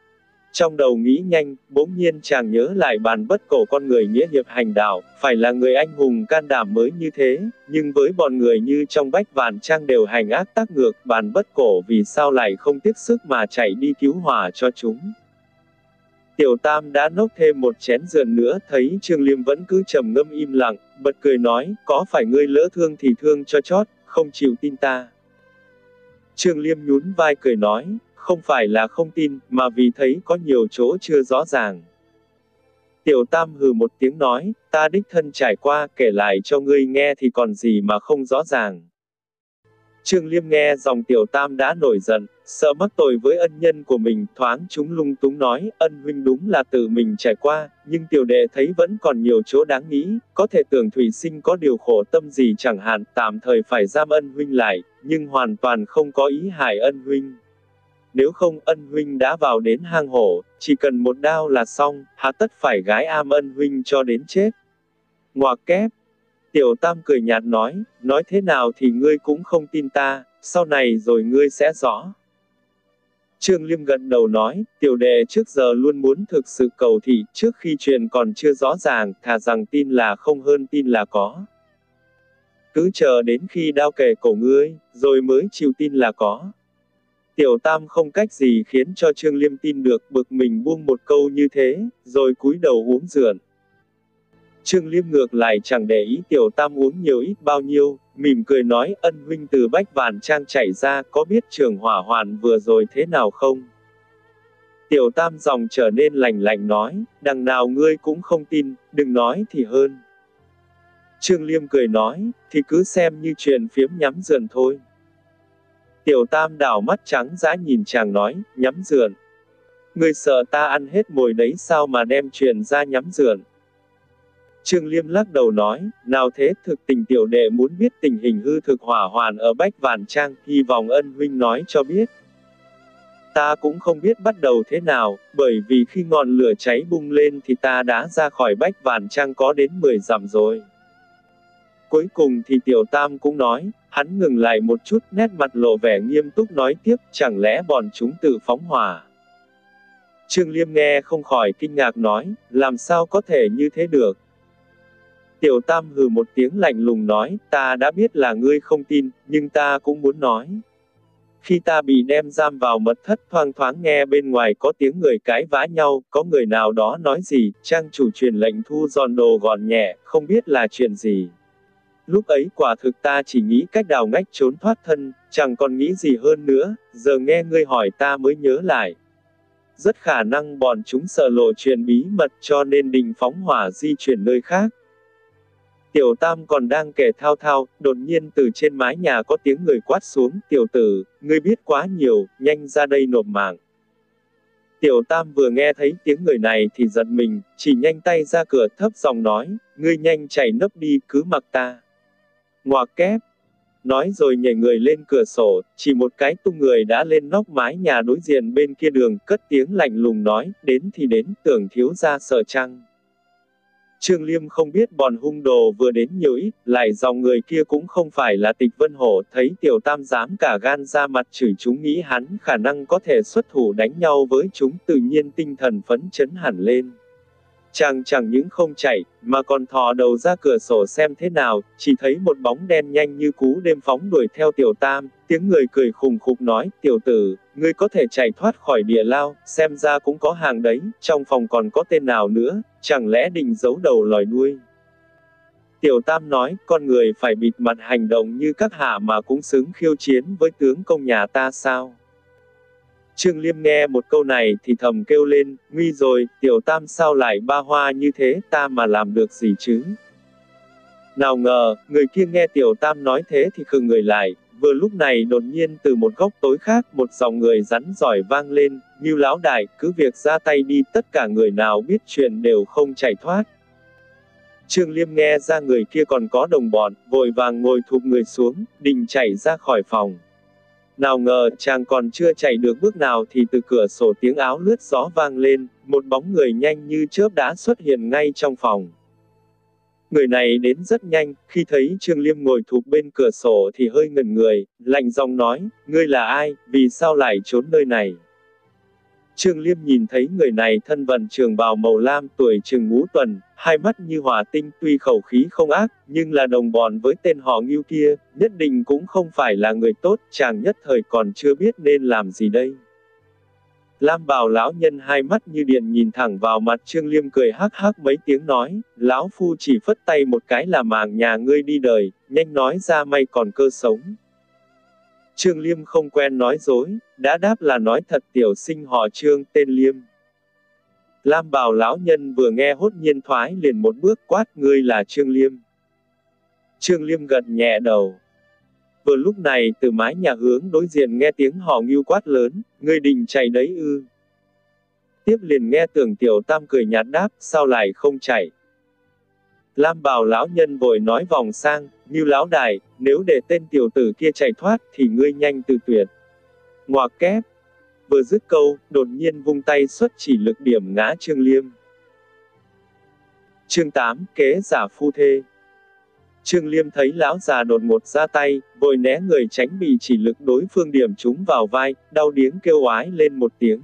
Trong đầu nghĩ nhanh, bỗng nhiên chàng nhớ lại Bàn Bất Cổ, con người nghĩa hiệp hành đạo, phải là người anh hùng can đảm mới như thế, nhưng với bọn người như trong Bách Vạn Trang đều hành ác tác ngược, Bàn Bất Cổ vì sao lại không tiếc sức mà chạy đi cứu hỏa cho chúng. Tiểu Tam đã nốc thêm một chén rượu nữa, thấy Trương Liêm vẫn cứ trầm ngâm im lặng, bật cười nói, có phải ngươi lỡ thương thì thương cho chót, không chịu tin ta. Trương Liêm nhún vai cười nói, không phải là không tin, mà vì thấy có nhiều chỗ chưa rõ ràng. Tiểu Tam hừ một tiếng nói, ta đích thân trải qua, kể lại cho ngươi nghe thì còn gì mà không rõ ràng. Trương Liêm nghe dòng Tiểu Tam đã nổi giận, sợ mắc tội với ân nhân của mình, thoáng chúng lung túng nói, ân huynh đúng là tự mình trải qua, nhưng tiểu đệ thấy vẫn còn nhiều chỗ đáng nghĩ, có thể tưởng thủy sinh có điều khổ tâm gì chẳng hạn, tạm thời phải giam ân huynh lại, nhưng hoàn toàn không có ý hại ân huynh. Nếu không, ân huynh đã vào đến hang hổ, chỉ cần một đao là xong, hà tất phải gái am ân huynh cho đến chết. Ngoạc kép. Tiểu Tam cười nhạt nói, nói thế nào thì ngươi cũng không tin ta, sau này rồi ngươi sẽ rõ. Trương Liêm gật đầu nói, tiểu đệ trước giờ luôn muốn thực sự cầu thị, trước khi chuyện còn chưa rõ ràng, thà rằng tin là không hơn tin là có. Cứ chờ đến khi đao kề cổ ngươi, rồi mới chịu tin là có. Tiểu Tam không cách gì khiến cho Trương Liêm tin được, bực mình buông một câu như thế, rồi cúi đầu uống rượu. Trương Liêm ngược lại chẳng để ý Tiểu Tam uống nhiều ít bao nhiêu, mỉm cười nói, ân huynh từ Bách Vạn Trang chạy ra, có biết trường hỏa hoạn vừa rồi thế nào không? Tiểu Tam dòng trở nên lành lạnh nói, đằng nào ngươi cũng không tin, đừng nói thì hơn. Trương Liêm cười nói, thì cứ xem như chuyện phiếm nhắm rượn thôi. Tiểu Tam đảo mắt trắng dã nhìn chàng nói, nhắm rượn. Ngươi sợ ta ăn hết mồi đấy sao mà đem chuyện ra nhắm rượn? Trương Liêm lắc đầu nói, nào thế, thực tình tiểu đệ muốn biết tình hình hư thực hỏa hoạn ở Bách Vạn Trang, hy vọng ân huynh nói cho biết. Ta cũng không biết bắt đầu thế nào, bởi vì khi ngọn lửa cháy bung lên thì ta đã ra khỏi Bách Vạn Trang có đến mười dặm rồi. Cuối cùng thì Tiểu Tam cũng nói, hắn ngừng lại một chút, nét mặt lộ vẻ nghiêm túc nói tiếp, chẳng lẽ bọn chúng tự phóng hỏa. Trương Liêm nghe không khỏi kinh ngạc nói, làm sao có thể như thế được. Tiểu Tam hừ một tiếng lạnh lùng nói, ta đã biết là ngươi không tin, nhưng ta cũng muốn nói. Khi ta bị đem giam vào mật thất, thoang thoáng nghe bên ngoài có tiếng người cãi vã nhau, có người nào đó nói gì, trang chủ truyền lệnh thu dọn đồ gọn nhẹ, không biết là chuyện gì. Lúc ấy quả thực ta chỉ nghĩ cách đào ngách trốn thoát thân, chẳng còn nghĩ gì hơn nữa, giờ nghe ngươi hỏi ta mới nhớ lại. Rất khả năng bọn chúng sợ lộ chuyện bí mật cho nên định phóng hỏa di chuyển nơi khác. Tiểu Tam còn đang kể thao thao, đột nhiên từ trên mái nhà có tiếng người quát xuống, tiểu tử, ngươi biết quá nhiều, nhanh ra đây nộp mạng. Tiểu Tam vừa nghe thấy tiếng người này thì giật mình, chỉ nhanh tay ra cửa thấp giọng nói, ngươi nhanh chạy nấp đi, cứ mặc ta. Ngoạc kép. Nói rồi nhảy người lên cửa sổ, chỉ một cái tung người đã lên nóc mái nhà đối diện bên kia đường, cất tiếng lạnh lùng nói, đến thì đến, tưởng thiếu gia sợ chăng. Trương Liêm không biết bọn hung đồ vừa đến nhiều ít, lại dòng người kia cũng không phải là Tịch Vân Hổ, thấy Tiểu Tam dám cả gan ra mặt chửi chúng nghĩ hắn khả năng có thể xuất thủ đánh nhau với chúng, tự nhiên tinh thần phấn chấn hẳn lên. Chàng chẳng những không chạy, mà còn thò đầu ra cửa sổ xem thế nào, chỉ thấy một bóng đen nhanh như cú đêm phóng đuổi theo Tiểu Tam, tiếng người cười khùng khục nói, tiểu tử, ngươi có thể chạy thoát khỏi địa lao, xem ra cũng có hàng đấy, trong phòng còn có tên nào nữa, chẳng lẽ định giấu đầu lòi đuôi. Tiểu Tam nói, con người phải bịt mặt hành động như các hạ mà cũng xứng khiêu chiến với tướng công nhà ta sao? Trương Liêm nghe một câu này thì thầm kêu lên, nguy rồi, Tiểu Tam sao lại ba hoa như thế, ta mà làm được gì chứ? Nào ngờ, người kia nghe Tiểu Tam nói thế thì khựng người lại, vừa lúc này đột nhiên từ một góc tối khác một dòng người rắn giỏi vang lên, Ngưu lão đại, cứ việc ra tay đi, tất cả người nào biết chuyện đều không chạy thoát. Trương Liêm nghe ra người kia còn có đồng bọn, vội vàng ngồi thụp người xuống, định chạy ra khỏi phòng. Nào ngờ, chàng còn chưa chạy được bước nào thì từ cửa sổ tiếng áo lướt gió vang lên, một bóng người nhanh như chớp đã xuất hiện ngay trong phòng. Người này đến rất nhanh, khi thấy Trương Liêm ngồi thụp bên cửa sổ thì hơi ngẩn người, lạnh giọng nói, ngươi là ai, vì sao lại trốn nơi này? Trương Liêm nhìn thấy người này thân vận trường bào màu lam, tuổi chừng ngũ tuần, hai mắt như hỏa tinh, tuy khẩu khí không ác, nhưng là đồng bọn với tên họ Ngưu kia, nhất định cũng không phải là người tốt, chàng nhất thời còn chưa biết nên làm gì đây. Lam bào lão nhân hai mắt như điện nhìn thẳng vào mặt Trương Liêm, cười hắc hắc mấy tiếng nói, lão phu chỉ phất tay một cái là mạng nhà ngươi đi đời, nhanh nói ra may còn cơ sống. Trương Liêm không quen nói dối, đã đáp là nói thật, tiểu sinh họ Trương, tên Liêm. Lam bào lão nhân vừa nghe hốt nhiên thoái liền một bước, quát, ngươi là Trương Liêm. Trương Liêm gật nhẹ đầu. Vừa lúc này từ mái nhà hướng đối diện nghe tiếng hò Ngưu quát lớn, ngươi định chạy đấy ư? Tiếp liền nghe Tưởng Tiểu Tam cười nhạt đáp, sao lại không chạy? Lam bào lão nhân vội nói vòng sang, Ngưu lão đại, nếu để tên tiểu tử kia chạy thoát thì ngươi nhanh từ tuyệt. Ngoạc kép. Vừa dứt câu, đột nhiên vung tay xuất chỉ lực điểm ngã Trương Liêm. Chương tám, kế giả phu thê. Trương Liêm thấy lão già đột ngột ra tay, vội né người tránh bị chỉ lực đối phương điểm trúng vào vai, đau điếng kêu oái lên một tiếng.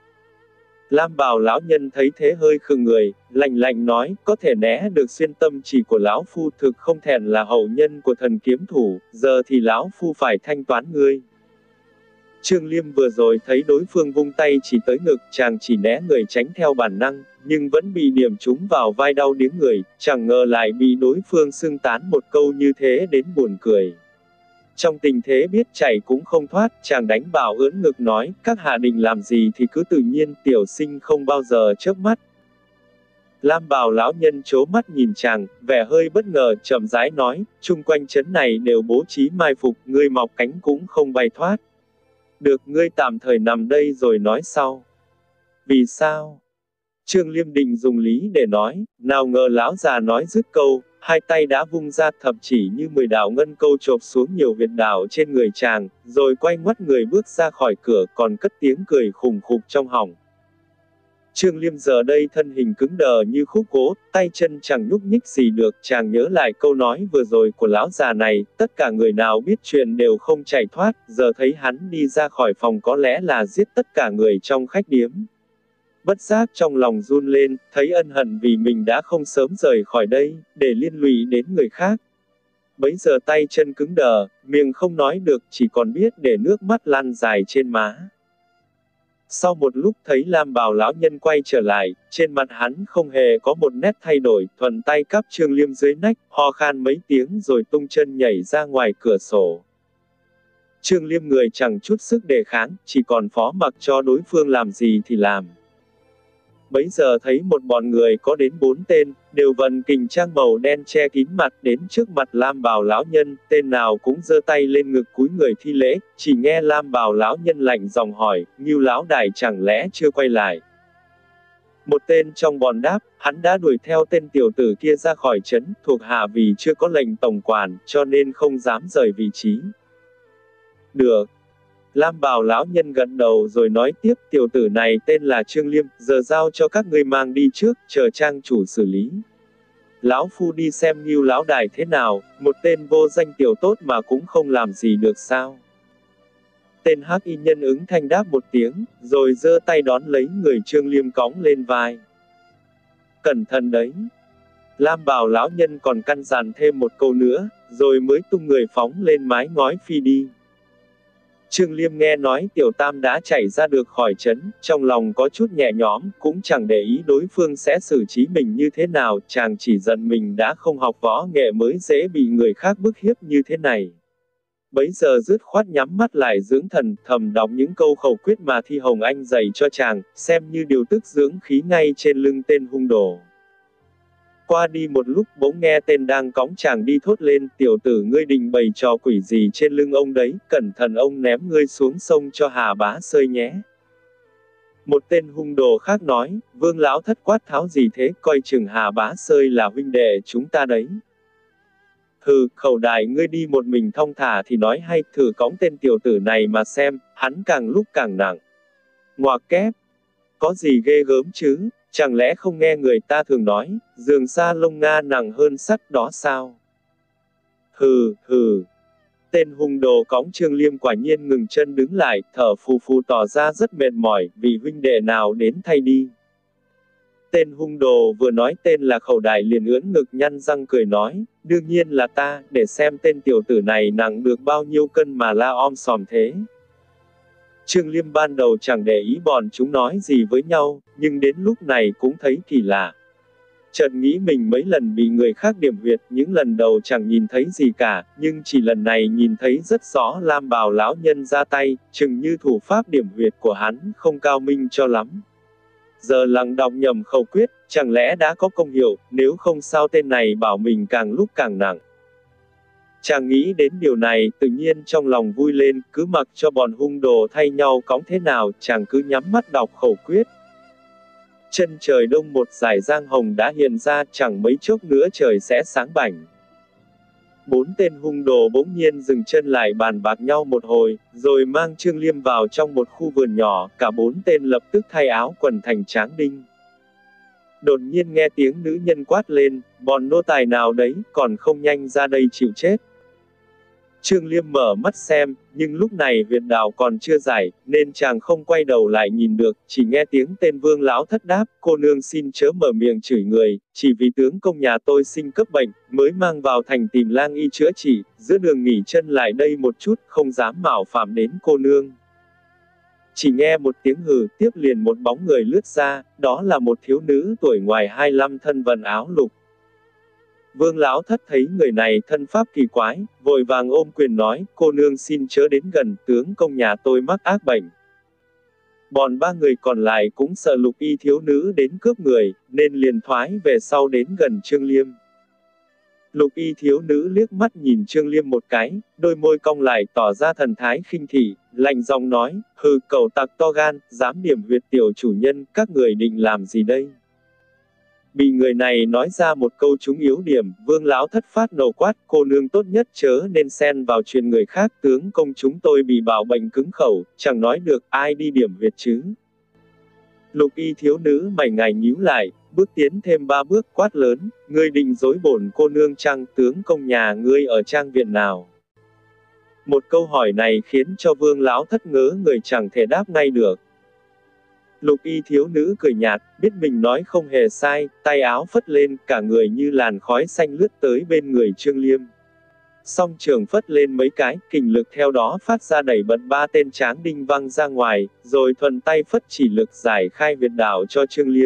Lam bào lão nhân thấy thế hơi khựng người, lạnh lạnh nói, có thể né được xuyên tâm chỉ của lão phu thực không thẹn là hậu nhân của thần kiếm thủ, giờ thì lão phu phải thanh toán ngươi. Trương Liêm vừa rồi thấy đối phương vung tay chỉ tới ngực, chàng chỉ né người tránh theo bản năng, nhưng vẫn bị điểm trúng vào vai đau điếng người, chẳng ngờ lại bị đối phương xưng tán một câu như thế đến buồn cười. Trong tình thế biết chạy cũng không thoát, chàng đánh bảo ưỡn ngực nói, các hạ định làm gì thì cứ tự nhiên, tiểu sinh không bao giờ chớp mắt. Lam bào lão nhân chố mắt nhìn chàng, vẻ hơi bất ngờ, chậm rãi nói, chung quanh trấn này đều bố trí mai phục, ngươi mọc cánh cũng không bay thoát. Được, ngươi tạm thời nằm đây rồi nói sau. Vì sao? Trương Liêm định dùng lý để nói, nào ngờ lão già nói dứt câu, hai tay đã vung ra thập chỉ như mười đạo ngân câu chộp xuống nhiều huyệt đạo trên người chàng, rồi quay ngoắt người bước ra khỏi cửa, còn cất tiếng cười khùng khục trong họng. Trương Liêm giờ đây thân hình cứng đờ như khúc gỗ, tay chân chẳng nhúc nhích gì được, chàng nhớ lại câu nói vừa rồi của lão già này, tất cả người nào biết chuyện đều không chạy thoát, giờ thấy hắn đi ra khỏi phòng có lẽ là giết tất cả người trong khách điếm. Bất giác trong lòng run lên, thấy ân hận vì mình đã không sớm rời khỏi đây, để liên lụy đến người khác. Bấy giờ tay chân cứng đờ, miệng không nói được, chỉ còn biết để nước mắt lăn dài trên má. Sau một lúc thấy Lam bào lão nhân quay trở lại, trên mặt hắn không hề có một nét thay đổi, thuận tay cắp Trương Liêm dưới nách, ho khan mấy tiếng rồi tung chân nhảy ra ngoài cửa sổ. Trương Liêm người chẳng chút sức đề kháng, chỉ còn phó mặc cho đối phương làm gì thì làm. Bấy giờ thấy một bọn người có đến bốn tên, đều vận kình trang màu đen che kín mặt đến trước mặt Lam bào lão nhân, tên nào cũng giơ tay lên ngực cúi người thi lễ, chỉ nghe Lam bào lão nhân lạnh giọng hỏi, Ngưu lão đại chẳng lẽ chưa quay lại. Một tên trong bọn đáp, hắn đã đuổi theo tên tiểu tử kia ra khỏi trấn, thuộc hạ vì chưa có lệnh tổng quản, cho nên không dám rời vị trí. Được. Lam bào lão nhân gật đầu rồi nói tiếp, tiểu tử này tên là Trương Liêm, giờ giao cho các ngươi mang đi trước, chờ trang chủ xử lý. Lão phu đi xem Ngưu lão đại thế nào, một tên vô danh tiểu tốt mà cũng không làm gì được sao. Tên hắc y nhân ứng thanh đáp một tiếng, rồi giơ tay đón lấy người Trương Liêm cõng lên vai. Cẩn thận đấy. Lam bào lão nhân còn căn dặn thêm một câu nữa, rồi mới tung người phóng lên mái ngói phi đi. Trương Liêm nghe nói Tiểu Tam đã chạy ra được khỏi trấn, trong lòng có chút nhẹ nhõm, cũng chẳng để ý đối phương sẽ xử trí mình như thế nào, chàng chỉ giận mình đã không học võ nghệ mới dễ bị người khác bức hiếp như thế này. Bấy giờ dứt khoát nhắm mắt lại dưỡng thần, thầm đọc những câu khẩu quyết mà Thi Hồng Anh dạy cho chàng, xem như điều tức dưỡng khí ngay trên lưng tên hung đồ. Qua đi một lúc bỗng nghe tên đang cõng chàng đi thốt lên, tiểu tử ngươi định bày trò quỷ gì trên lưng ông đấy, cẩn thận ông ném ngươi xuống sông cho Hà Bá Sơi nhé. Một tên hung đồ khác nói, Vương lão thất quát tháo gì thế, coi chừng Hà Bá Sơi là huynh đệ chúng ta đấy. Hừ, khẩu đại ngươi đi một mình thong thả thì nói hay, thử cõng tên tiểu tử này mà xem, hắn càng lúc càng nặng. Ngoạc kép. Có gì ghê gớm chứ, chẳng lẽ không nghe người ta thường nói, giường sa lông Nga nặng hơn sắt đó sao? Hừ, hừ. Tên hung đồ cõng Trương Liêm quả nhiên ngừng chân đứng lại, thở phù phù tỏ ra rất mệt mỏi, vì huynh đệ nào đến thay đi. Tên hung đồ vừa nói tên là Khẩu Đại liền ưỡn ngực nhăn răng cười nói, đương nhiên là ta, để xem tên tiểu tử này nặng được bao nhiêu cân mà la om sòm thế. Trương Liêm ban đầu chẳng để ý bọn chúng nói gì với nhau, nhưng đến lúc này cũng thấy kỳ lạ. Chợt nghĩ mình mấy lần bị người khác điểm huyệt, những lần đầu chẳng nhìn thấy gì cả, nhưng chỉ lần này nhìn thấy rất rõ Lam Bào lão nhân ra tay, chừng như thủ pháp điểm huyệt của hắn không cao minh cho lắm. Giờ lặng đọc nhầm khẩu quyết, chẳng lẽ đã có công hiệu, nếu không sao tên này bảo mình càng lúc càng nặng. Chàng nghĩ đến điều này, tự nhiên trong lòng vui lên, cứ mặc cho bọn hung đồ thay nhau cõng thế nào, chàng cứ nhắm mắt đọc khẩu quyết. Chân trời đông một dải giang hồng đã hiện ra, chẳng mấy chốc nữa trời sẽ sáng bảnh. Bốn tên hung đồ bỗng nhiên dừng chân lại bàn bạc nhau một hồi, rồi mang Trương Liêm vào trong một khu vườn nhỏ, cả bốn tên lập tức thay áo quần thành tráng đinh. Đột nhiên nghe tiếng nữ nhân quát lên, bọn nô tài nào đấy, còn không nhanh ra đây chịu chết. Trương Liêm mở mắt xem, nhưng lúc này huyệt đạo còn chưa giải, nên chàng không quay đầu lại nhìn được, chỉ nghe tiếng tên Vương lão thất đáp, cô nương xin chớ mở miệng chửi người, chỉ vì tướng công nhà tôi sinh cấp bệnh, mới mang vào thành tìm lang y chữa trị, giữa đường nghỉ chân lại đây một chút, không dám mạo phạm đến cô nương. Chỉ nghe một tiếng hừ, tiếp liền một bóng người lướt ra, đó là một thiếu nữ tuổi ngoài hai mươi lăm thân vận áo lục. Vương lão thất thấy người này thân pháp kỳ quái, vội vàng ôm quyền nói, cô nương xin chớ đến gần, tướng công nhà tôi mắc ác bệnh. Bọn ba người còn lại cũng sợ lục y thiếu nữ đến cướp người, nên liền thoái về sau đến gần Trương Liêm. Lục y thiếu nữ liếc mắt nhìn Trương Liêm một cái, đôi môi cong lại tỏ ra thần thái khinh thị, lạnh giọng nói, hừ cẩu tặc to gan, dám điểm huyệt tiểu chủ nhân, các người định làm gì đây? Bị người này nói ra một câu trúng yếu điểm, Vương lão thất phát nổ quát, cô nương tốt nhất chớ nên xen vào chuyện người khác, tướng công chúng tôi bị bạo bệnh cứng khẩu, chẳng nói được ai đi điểm huyệt chứ. Lục y thiếu nữ mày ngài nhíu lại, bước tiến thêm ba bước quát lớn, ngươi định dối bổn cô nương chăng, tướng công nhà ngươi ở trang viện nào? Một câu hỏi này khiến cho Vương lão thất ngớ người chẳng thể đáp ngay được. Lục y thiếu nữ cười nhạt, biết mình nói không hề sai, tay áo phất lên, cả người như làn khói xanh lướt tới bên người Trương Liêm. Song trường phất lên mấy cái, kình lực theo đó phát ra đẩy bật ba tên tráng đinh văng ra ngoài, rồi thuần tay phất chỉ lực giải khai huyệt đạo cho Trương Liêm.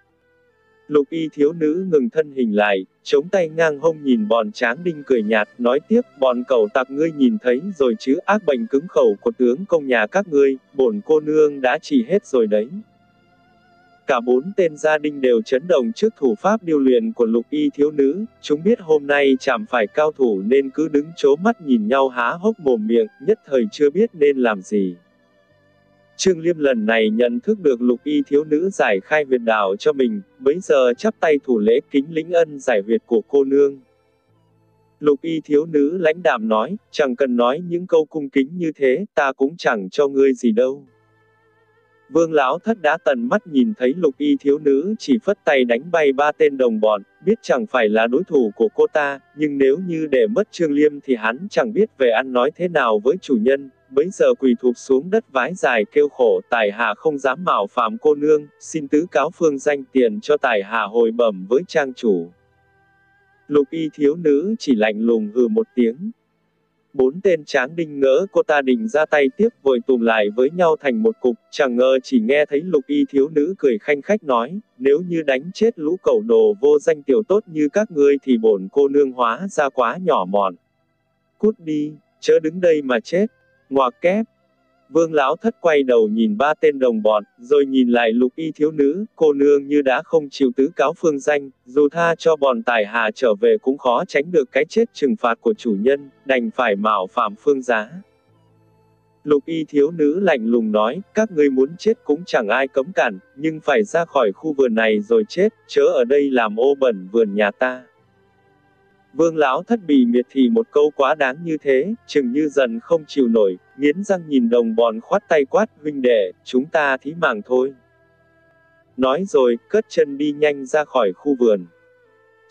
Lục y thiếu nữ ngừng thân hình lại, chống tay ngang hông nhìn bọn tráng đinh cười nhạt, nói tiếp, bọn cẩu tặc ngươi nhìn thấy rồi chứ, ác bệnh cứng khẩu của tướng công nhà các ngươi, bổn cô nương đã trị hết rồi đấy. Cả bốn tên gia đinh đều chấn động trước thủ pháp điêu luyện của lục y thiếu nữ, chúng biết hôm nay chạm phải cao thủ nên cứ đứng trố mắt nhìn nhau há hốc mồm miệng, nhất thời chưa biết nên làm gì. Trương Liêm lần này nhận thức được lục y thiếu nữ giải khai huyệt đạo cho mình, bấy giờ chắp tay thủ lễ kính lĩnh ân giải huyệt của cô nương. Lục y thiếu nữ lãnh đạm nói, chẳng cần nói những câu cung kính như thế, ta cũng chẳng cho ngươi gì đâu. Vương lão thất đã tận mắt nhìn thấy lục y thiếu nữ chỉ phất tay đánh bay ba tên đồng bọn, biết chẳng phải là đối thủ của cô ta, nhưng nếu như để mất Trương Liêm thì hắn chẳng biết về ăn nói thế nào với chủ nhân, bấy giờ quỳ thụp xuống đất vái dài kêu khổ, tài hạ không dám mạo phạm cô nương, xin tứ cáo phương danh tiền cho tài hạ hồi bẩm với trang chủ. Lục y thiếu nữ chỉ lạnh lùng hừ một tiếng. Bốn tên tráng đinh ngỡ cô ta định ra tay tiếp, vội tụm lại với nhau thành một cục, chẳng ngờ chỉ nghe thấy lục y thiếu nữ cười khanh khách nói, nếu như đánh chết lũ cẩu đồ vô danh tiểu tốt như các ngươi thì bổn cô nương hóa ra quá nhỏ mọn. Cút đi, chớ đứng đây mà chết, ngoạc kép. Vương lão thất quay đầu nhìn ba tên đồng bọn, rồi nhìn lại lục y thiếu nữ, cô nương như đã không chịu tứ cáo phương danh, dù tha cho bọn tài hạ trở về cũng khó tránh được cái chết trừng phạt của chủ nhân, đành phải mạo phạm phương giá. Lục y thiếu nữ lạnh lùng nói, các ngươi muốn chết cũng chẳng ai cấm cản, nhưng phải ra khỏi khu vườn này rồi chết, chớ ở đây làm ô bẩn vườn nhà ta. Vương lão thất bị miệt thị một câu quá đáng như thế, chừng như giận không chịu nổi, nghiến răng nhìn đồng bọn khoát tay quát, huynh đệ, chúng ta thí mạng thôi. Nói rồi, cất chân đi nhanh ra khỏi khu vườn.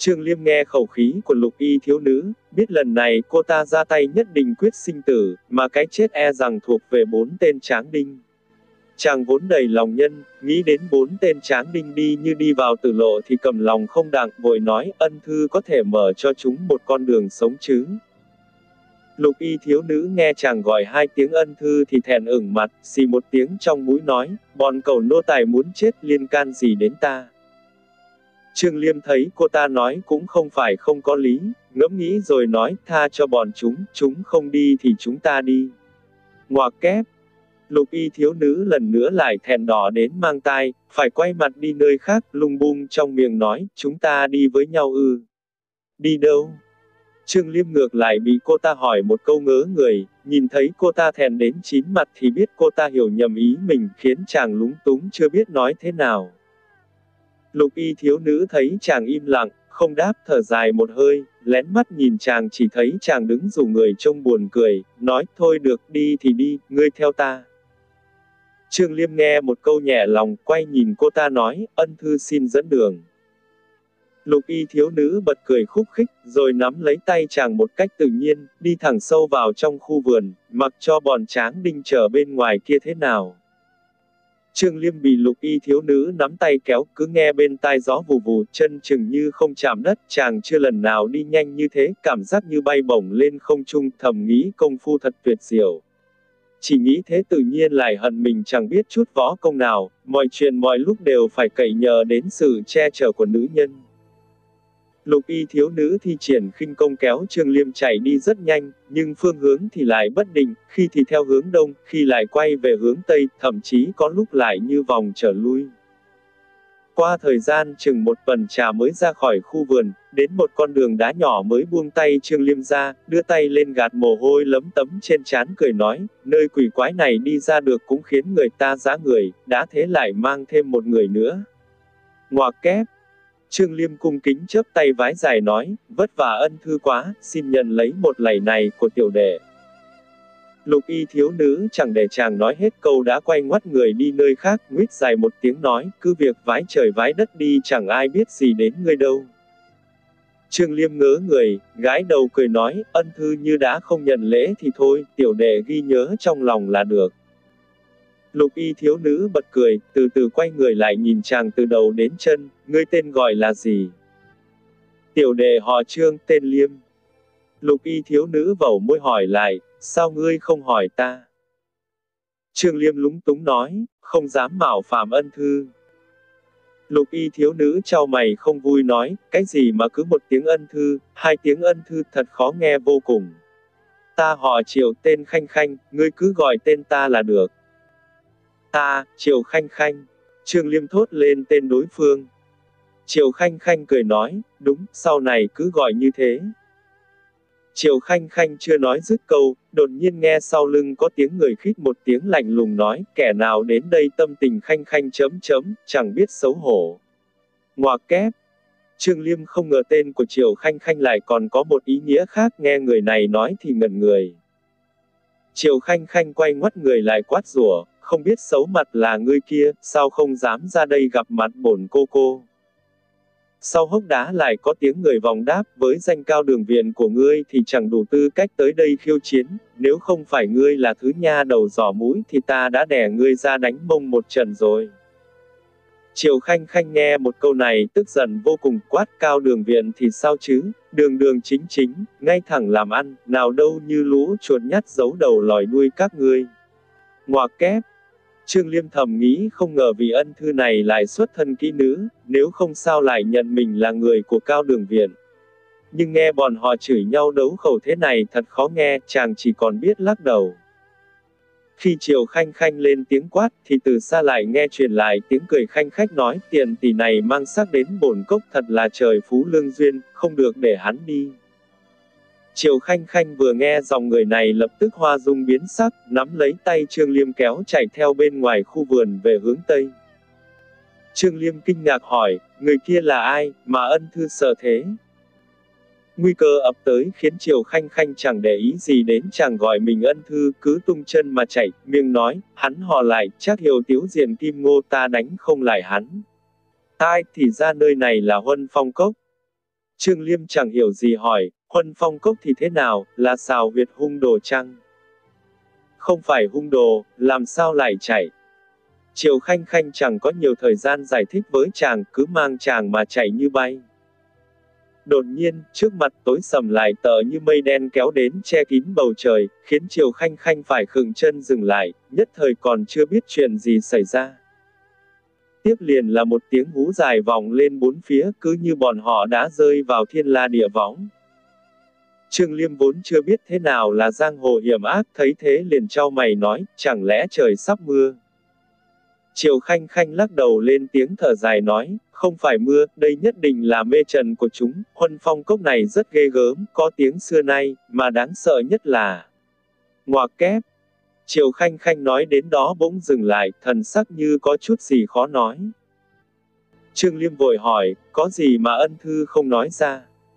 Trương Liêm nghe khẩu khí của Lục Y thiếu nữ, biết lần này cô ta ra tay nhất định quyết sinh tử, mà cái chết e rằng thuộc về bốn tên tráng đinh. Chàng vốn đầy lòng nhân, nghĩ đến bốn tên tráng đinh đi như đi vào tử lộ thì cầm lòng không đặng, vội nói, ân thư có thể mở cho chúng một con đường sống chứ. Lục Y thiếu nữ nghe chàng gọi hai tiếng ân thư thì thẹn ửng mặt, xì một tiếng trong mũi nói, bọn cẩu nô tài muốn chết liên can gì đến ta. Trương Liêm thấy cô ta nói cũng không phải không có lý, ngẫm nghĩ rồi nói, tha cho bọn chúng, chúng không đi thì chúng ta đi. Ngoạc kép. Lục Y thiếu nữ lần nữa lại thẹn đỏ đến mang tai, phải quay mặt đi nơi khác, lung bung trong miệng nói, chúng ta đi với nhau ư. Đi đâu? Trương Liêm ngược lại bị cô ta hỏi một câu ngớ người, nhìn thấy cô ta thẹn đến chín mặt thì biết cô ta hiểu nhầm ý mình, khiến chàng lúng túng chưa biết nói thế nào. Lục Y thiếu nữ thấy chàng im lặng, không đáp, thở dài một hơi, lén mắt nhìn chàng, chỉ thấy chàng đứng rủ người trông buồn cười, nói, thôi được, đi thì đi, ngươi theo ta. Trương Liêm nghe một câu nhẹ lòng, quay nhìn cô ta nói, ân thư xin dẫn đường. Lục Y thiếu nữ bật cười khúc khích, rồi nắm lấy tay chàng một cách tự nhiên, đi thẳng sâu vào trong khu vườn, mặc cho bọn tráng đinh chờ bên ngoài kia thế nào. Trương Liêm bị Lục Y thiếu nữ nắm tay kéo, cứ nghe bên tai gió vù vù, chân chừng như không chạm đất, chàng chưa lần nào đi nhanh như thế, cảm giác như bay bổng lên không trung, thầm nghĩ công phu thật tuyệt diệu. Chỉ nghĩ thế tự nhiên lại hận mình chẳng biết chút võ công nào, mọi chuyện mọi lúc đều phải cậy nhờ đến sự che chở của nữ nhân. Lục Y thiếu nữ thi triển khinh công kéo Trương Liêm chạy đi rất nhanh, nhưng phương hướng thì lại bất định, khi thì theo hướng đông, khi lại quay về hướng tây, thậm chí có lúc lại như vòng trở lui. Qua thời gian chừng một tuần trà mới ra khỏi khu vườn, đến một con đường đá nhỏ mới buông tay Trương Liêm ra, đưa tay lên gạt mồ hôi lấm tấm trên trán cười nói, nơi quỷ quái này đi ra được cũng khiến người ta giã người, đã thế lại mang thêm một người nữa. Ngoạc kép. Trương Liêm cung kính chớp tay vái dài nói, vất vả ân thư quá, xin nhận lấy một lạy này của tiểu đệ. Lục Y thiếu nữ chẳng để chàng nói hết câu đã quay ngoắt người đi nơi khác, nguýt dài một tiếng nói, cứ việc vái trời vái đất đi, chẳng ai biết gì đến ngươi đâu. Trương Liêm ngớ người, gái đầu cười nói, ân thư như đã không nhận lễ thì thôi, tiểu đệ ghi nhớ trong lòng là được. Lục Y thiếu nữ bật cười, từ từ quay người lại nhìn chàng từ đầu đến chân, ngươi tên gọi là gì? Tiểu đệ họ Trương, tên Liêm. Lục Y thiếu nữ vẩu môi hỏi lại, sao ngươi không hỏi ta? Trương Liêm lúng túng nói, không dám mạo phạm ân thư. Lục Y thiếu nữ chau mày không vui nói, cái gì mà cứ một tiếng ân thư, hai tiếng ân thư thật khó nghe vô cùng. Ta họ Triệu, tên Khanh Khanh, ngươi cứ gọi tên ta là được. Ta, Triệu Khanh Khanh. Trương Liêm thốt lên tên đối phương. Triệu Khanh Khanh cười nói, đúng, sau này cứ gọi như thế. Triệu Khanh Khanh chưa nói dứt câu, đột nhiên nghe sau lưng có tiếng người khít một tiếng lạnh lùng nói, kẻ nào đến đây tâm tình Khanh Khanh chấm chấm, chẳng biết xấu hổ. Ngoạc kép. Trương Liêm không ngờ tên của Triệu Khanh Khanh lại còn có một ý nghĩa khác, nghe người này nói thì ngẩn người. Triệu Khanh Khanh quay ngoắt người lại quát rủa, không biết xấu mặt là ngươi kia, sao không dám ra đây gặp mặt bổn cô cô. Sau hốc đá lại có tiếng người vòng đáp, với danh cao đường viện của ngươi thì chẳng đủ tư cách tới đây khiêu chiến, nếu không phải ngươi là thứ nha đầu giỏ mũi thì ta đã đẻ ngươi ra đánh mông một trận rồi. Triệu Khanh Khanh nghe một câu này tức giận vô cùng, quát, cao đường viện thì sao chứ, đường đường chính chính, ngay thẳng làm ăn, nào đâu như lũ chuột nhắt giấu đầu lòi đuôi các ngươi. Ngoạc kép. Trương Liêm thầm nghĩ không ngờ vị ân thư này lại xuất thân kỹ nữ, nếu không sao lại nhận mình là người của cao đường viện. Nhưng nghe bọn họ chửi nhau đấu khẩu thế này thật khó nghe, chàng chỉ còn biết lắc đầu. Khi Triệu Khanh Khanh lên tiếng quát, thì từ xa lại nghe truyền lại tiếng cười khanh khách nói, tiện tỷ này mang sắc đến bổn cốc thật là trời phú lương duyên, không được để hắn đi. Triệu Khanh Khanh vừa nghe dòng người này lập tức hoa dung biến sắc, nắm lấy tay Trương Liêm kéo chạy theo bên ngoài khu vườn về hướng Tây. Trương Liêm kinh ngạc hỏi, người kia là ai, mà ân thư sợ thế? Nguy cơ ập tới khiến Triệu Khanh Khanh chẳng để ý gì đến chàng gọi mình ân thư, cứ tung chân mà chạy, miệng nói, hắn họ lại, chắc hiểu tiếu diện kim ngô ta đánh không lại hắn. Ai, thì ra nơi này là Huân Phong Cốc. Trương Liêm chẳng hiểu gì hỏi, Huân Phong Cốc thì thế nào, là xào huyệt hung đồ chăng? Không phải hung đồ, làm sao lại chạy? Triệu Khanh Khanh chẳng có nhiều thời gian giải thích với chàng, cứ mang chàng mà chạy như bay. Đột nhiên, trước mặt tối sầm lại tờ như mây đen kéo đến che kín bầu trời, khiến Triệu Khanh Khanh phải khựng chân dừng lại, nhất thời còn chưa biết chuyện gì xảy ra. Tiếp liền là một tiếng hú dài vọng lên bốn phía, cứ như bọn họ đã rơi vào thiên la địa võng. Trương Liêm vốn chưa biết thế nào là giang hồ hiểm ác, thấy thế liền trao mày nói, chẳng lẽ trời sắp mưa. Triệu Khanh Khanh lắc đầu lên tiếng thở dài nói, không phải mưa, đây nhất định là mê trần của chúng, Huân Phong Cốc này rất ghê gớm, có tiếng xưa nay, mà đáng sợ nhất là ngoạc kép. Triệu Khanh Khanh nói đến đó bỗng dừng lại, thần sắc như có chút gì khó nói. Trương Liêm vội hỏi, có gì mà ân thư không nói ra?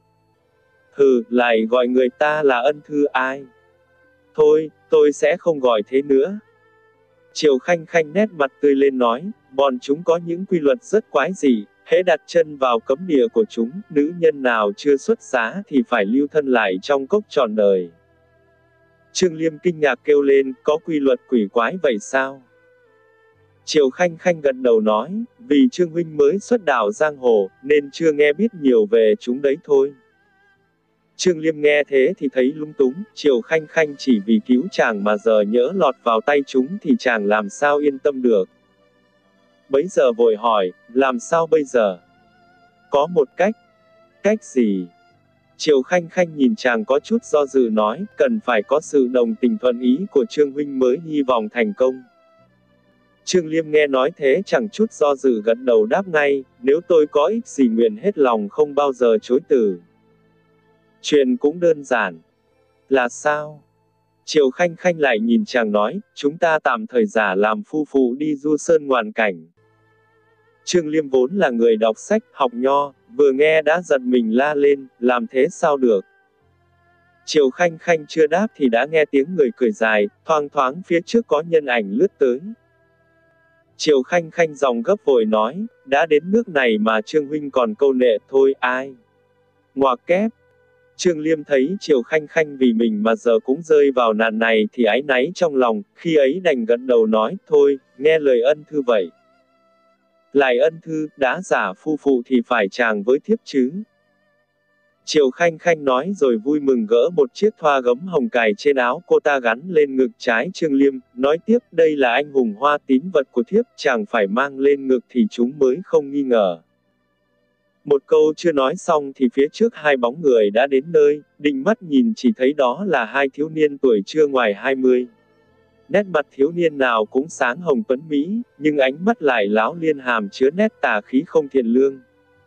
Hừ, lại gọi người ta là ân thư ai? Thôi, tôi sẽ không gọi thế nữa. Triệu Khanh Khanh nét mặt tươi lên nói, bọn chúng có những quy luật rất quái dị, hễ đặt chân vào cấm địa của chúng, nữ nhân nào chưa xuất giá thì phải lưu thân lại trong cốc trọn đời. Trương Liêm kinh ngạc kêu lên, có quy luật quỷ quái vậy sao? Triệu Khanh Khanh gật đầu nói, vì Trương huynh mới xuất đạo giang hồ, nên chưa nghe biết nhiều về chúng đấy thôi. Trương Liêm nghe thế thì thấy lung túng, Triệu Khanh Khanh chỉ vì cứu chàng mà giờ nhỡ lọt vào tay chúng thì chàng làm sao yên tâm được. Bấy giờ vội hỏi, làm sao bây giờ? Có một cách. Cách gì? Triệu Khanh Khanh nhìn chàng có chút do dự nói, cần phải có sự đồng tình thuận ý của Trương huynh mới hy vọng thành công. Trương Liêm nghe nói thế chẳng chút do dự gật đầu đáp ngay, nếu tôi có ích gì nguyện hết lòng không bao giờ chối từ. Chuyện cũng đơn giản. Là sao? Triệu Khanh Khanh lại nhìn chàng nói, chúng ta tạm thời giả làm phu phụ đi du sơn ngoạn cảnh. Trương Liêm vốn là người đọc sách, học nho, vừa nghe đã giật mình la lên, làm thế sao được? Triệu Khanh Khanh chưa đáp thì đã nghe tiếng người cười dài, thoang thoáng phía trước có nhân ảnh lướt tới. Triệu Khanh Khanh giọng gấp vội nói, đã đến nước này mà Trương huynh còn câu nệ thôi, ai? Ngoạc kép. Trương Liêm thấy Triệu Khanh Khanh vì mình mà giờ cũng rơi vào nạn này thì áy náy trong lòng, khi ấy đành gật đầu nói, thôi, nghe lời ân thư vậy. Lại ân thư, đã giả phu phụ thì phải chàng với thiếp chứ. Triệu Khanh Khanh nói rồi vui mừng gỡ một chiếc thoa gấm hồng cài trên áo cô ta gắn lên ngực trái Trương Liêm, nói tiếp, đây là anh hùng hoa tín vật của thiếp, chàng phải mang lên ngực thì chúng mới không nghi ngờ. Một câu chưa nói xong thì phía trước hai bóng người đã đến nơi, định mắt nhìn chỉ thấy đó là hai thiếu niên tuổi chưa ngoài hai mươi. Nét mặt thiếu niên nào cũng sáng hồng tuấn mỹ, nhưng ánh mắt lại láo liên hàm chứa nét tà khí không thiện lương.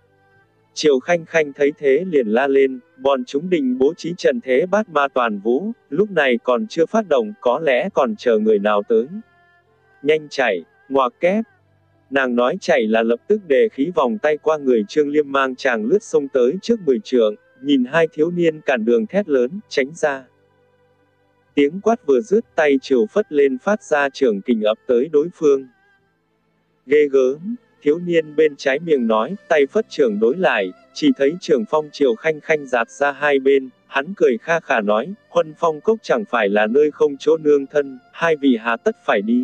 Triệu Khanh Khanh thấy thế liền la lên, bọn chúng định bố trí trận thế bát ma toàn vũ, lúc này còn chưa phát động, có lẽ còn chờ người nào tới. Nhanh chạy, ngoạc kép. Nàng nói chạy là lập tức đề khí vòng tay qua người Trương Liêm mang chàng lướt sông tới trước mười trượng, nhìn hai thiếu niên cản đường thét lớn, tránh ra. Tiếng quát vừa dứt tay triều phất lên phát ra trưởng kình ập tới đối phương. Ghê gớm, thiếu niên bên trái miệng nói, tay phất trưởng đối lại, chỉ thấy trưởng phong Triệu Khanh Khanh giạt ra hai bên, hắn cười kha khà nói, Huân Phong Cốc chẳng phải là nơi không chỗ nương thân, hai vị hà tất phải đi.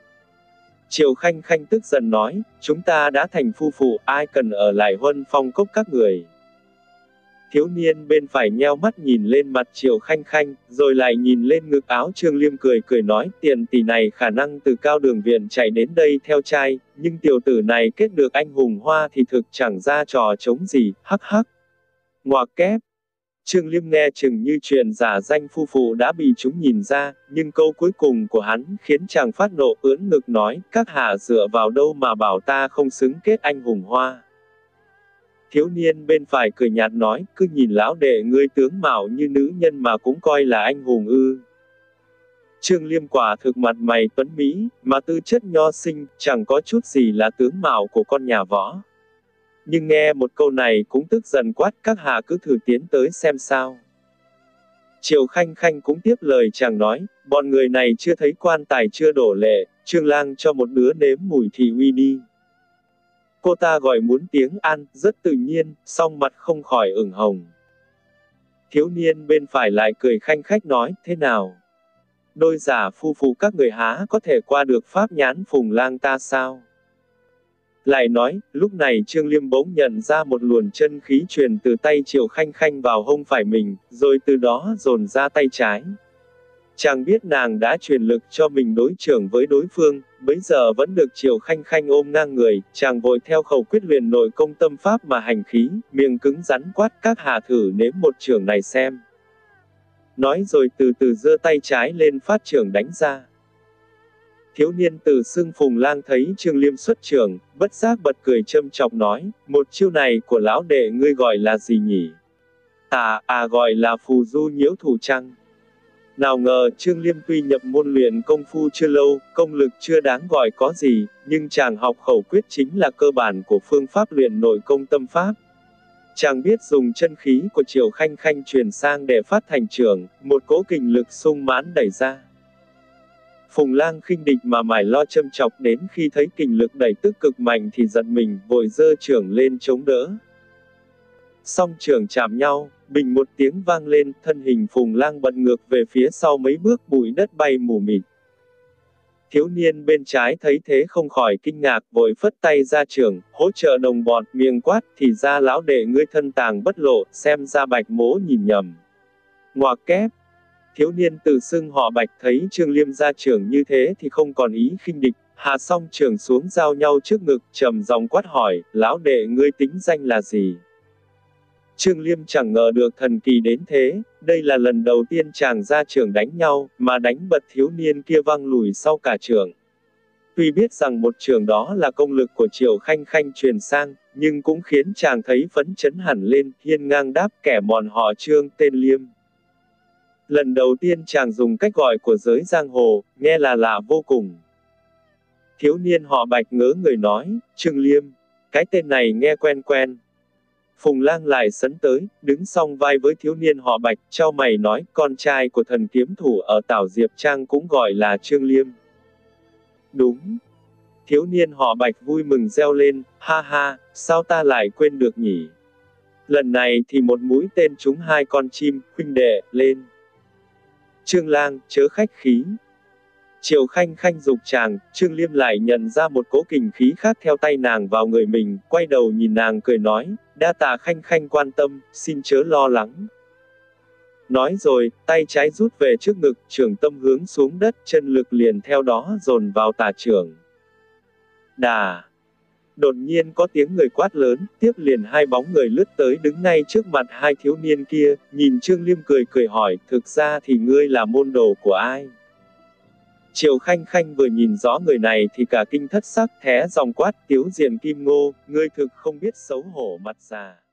Triệu Khanh Khanh tức giận nói, chúng ta đã thành phu phụ, ai cần ở lại Huân Phong Cốc các người. Thiếu niên bên phải nheo mắt nhìn lên mặt Triệu Khanh Khanh, rồi lại nhìn lên ngực áo Trương Liêm cười cười nói, tiền tỷ này khả năng từ cao đường viện chạy đến đây theo trai, nhưng tiểu tử này kết được anh hùng hoa thì thực chẳng ra trò chống gì, hắc hắc. Ngoạc kép. Trương Liêm nghe chừng như chuyện giả danh phu phụ đã bị chúng nhìn ra, nhưng câu cuối cùng của hắn khiến chàng phát nộ ưỡn ngực nói, các hạ dựa vào đâu mà bảo ta không xứng kết anh hùng hoa. Thiếu niên bên phải cười nhạt nói, cứ nhìn lão đệ ngươi tướng mạo như nữ nhân mà cũng coi là anh hùng ư. Trương Liêm quả thực mặt mày tuấn mỹ, mà tư chất nho sinh, chẳng có chút gì là tướng mạo của con nhà võ. Nhưng nghe một câu này cũng tức giận quát, các hạ cứ thử tiến tới xem sao. Triệu Khanh Khanh cũng tiếp lời chàng nói, bọn người này chưa thấy quan tài chưa đổ lệ, Trương lang cho một đứa nếm mùi thị uy đi. Cô ta gọi muốn tiếng An, rất tự nhiên, song mặt không khỏi ửng hồng. Thiếu niên bên phải lại cười khanh khách nói, thế nào? Đôi giả phu phụ các người há có thể qua được pháp nhãn Phùng Lang ta sao? Lại nói, lúc này Trương Liêm bỗng nhận ra một luồng chân khí truyền từ tay Triệu Khanh Khanh vào hông phải mình, rồi từ đó dồn ra tay trái. Chàng biết nàng đã truyền lực cho mình đối chưởng với đối phương, bấy giờ vẫn được Triệu Khanh Khanh ôm ngang người, chàng vội theo khẩu quyết luyện nội công tâm pháp mà hành khí, miệng cứng rắn quát các hạ thử nếm một chưởng này xem. Nói rồi từ từ giơ tay trái lên phát chưởng đánh ra. Thiếu niên tự xưng Phùng Lang thấy Trương Liêm xuất chưởng, bất giác bật cười châm chọc nói, một chiêu này của lão đệ ngươi gọi là gì nhỉ? À, à gọi là phù du nhiễu thủ trăng. Nào ngờ Trương Liêm tuy nhập môn luyện công phu chưa lâu, công lực chưa đáng gọi có gì, nhưng chàng học khẩu quyết chính là cơ bản của phương pháp luyện nội công tâm pháp. Chàng biết dùng chân khí của Triệu Khanh Khanh truyền sang để phát thành chưởng, một cỗ kình lực sung mãn đẩy ra. Phùng Lang khinh địch mà mải lo châm chọc, đến khi thấy kình lực đẩy tức cực mạnh thì giận mình, vội giơ chưởng lên chống đỡ. Song chưởng chạm nhau, bình một tiếng vang lên, thân hình Phùng Lang bật ngược về phía sau mấy bước, bụi đất bay mù mịt. Thiếu niên bên trái thấy thế không khỏi kinh ngạc, vội phất tay ra chưởng, hỗ trợ đồng bọn, miệng quát, thì ra lão đệ ngươi thân tàng bất lộ, xem ra Bạch mỗ nhìn nhầm. Ngoạc kép. Thiếu niên tự xưng họ Bạch thấy Trương Liêm ra chưởng như thế thì không còn ý khinh địch, hạ song chưởng xuống giao nhau trước ngực, trầm giọng quát hỏi, lão đệ ngươi tính danh là gì? Trương Liêm chẳng ngờ được thần kỳ đến thế, đây là lần đầu tiên chàng ra chưởng đánh nhau, mà đánh bật thiếu niên kia văng lùi sau cả chưởng. Tuy biết rằng một chưởng đó là công lực của Triệu Khanh Khanh truyền sang, nhưng cũng khiến chàng thấy phấn chấn hẳn lên, hiên ngang đáp kẻ mòn họ Trương tên Liêm. Lần đầu tiên chàng dùng cách gọi của giới giang hồ, nghe là lạ vô cùng. Thiếu niên họ Bạch ngớ người nói, Trương Liêm, cái tên này nghe quen quen. Phùng Lang lại sấn tới, đứng song vai với thiếu niên họ Bạch, chau mày nói, con trai của thần kiếm thủ ở Tảo Diệp Trang cũng gọi là Trương Liêm. Đúng. Thiếu niên họ Bạch vui mừng reo lên, ha ha, sao ta lại quên được nhỉ? Lần này thì một mũi tên trúng hai con chim, huynh đệ, lên. Trương Lang, chớ khách khí. Triệu Khanh Khanh dục chàng, Trương Liêm lại nhận ra một cỗ kình khí khác theo tay nàng vào người mình, quay đầu nhìn nàng cười nói, đa tạ Khanh Khanh quan tâm, xin chớ lo lắng. Nói rồi, tay trái rút về trước ngực, chưởng tâm hướng xuống đất, chân lực liền theo đó dồn vào tả chưởng. Đà! Đột nhiên có tiếng người quát lớn, tiếp liền hai bóng người lướt tới đứng ngay trước mặt hai thiếu niên kia, nhìn Trương Liêm cười cười hỏi, thực ra thì ngươi là môn đồ của ai? Triệu Khanh Khanh vừa nhìn rõ người này thì cả kinh thất sắc, thé giọng quát, Tiếu Diện Kim Ngô, ngươi thực không biết xấu hổ mặt già.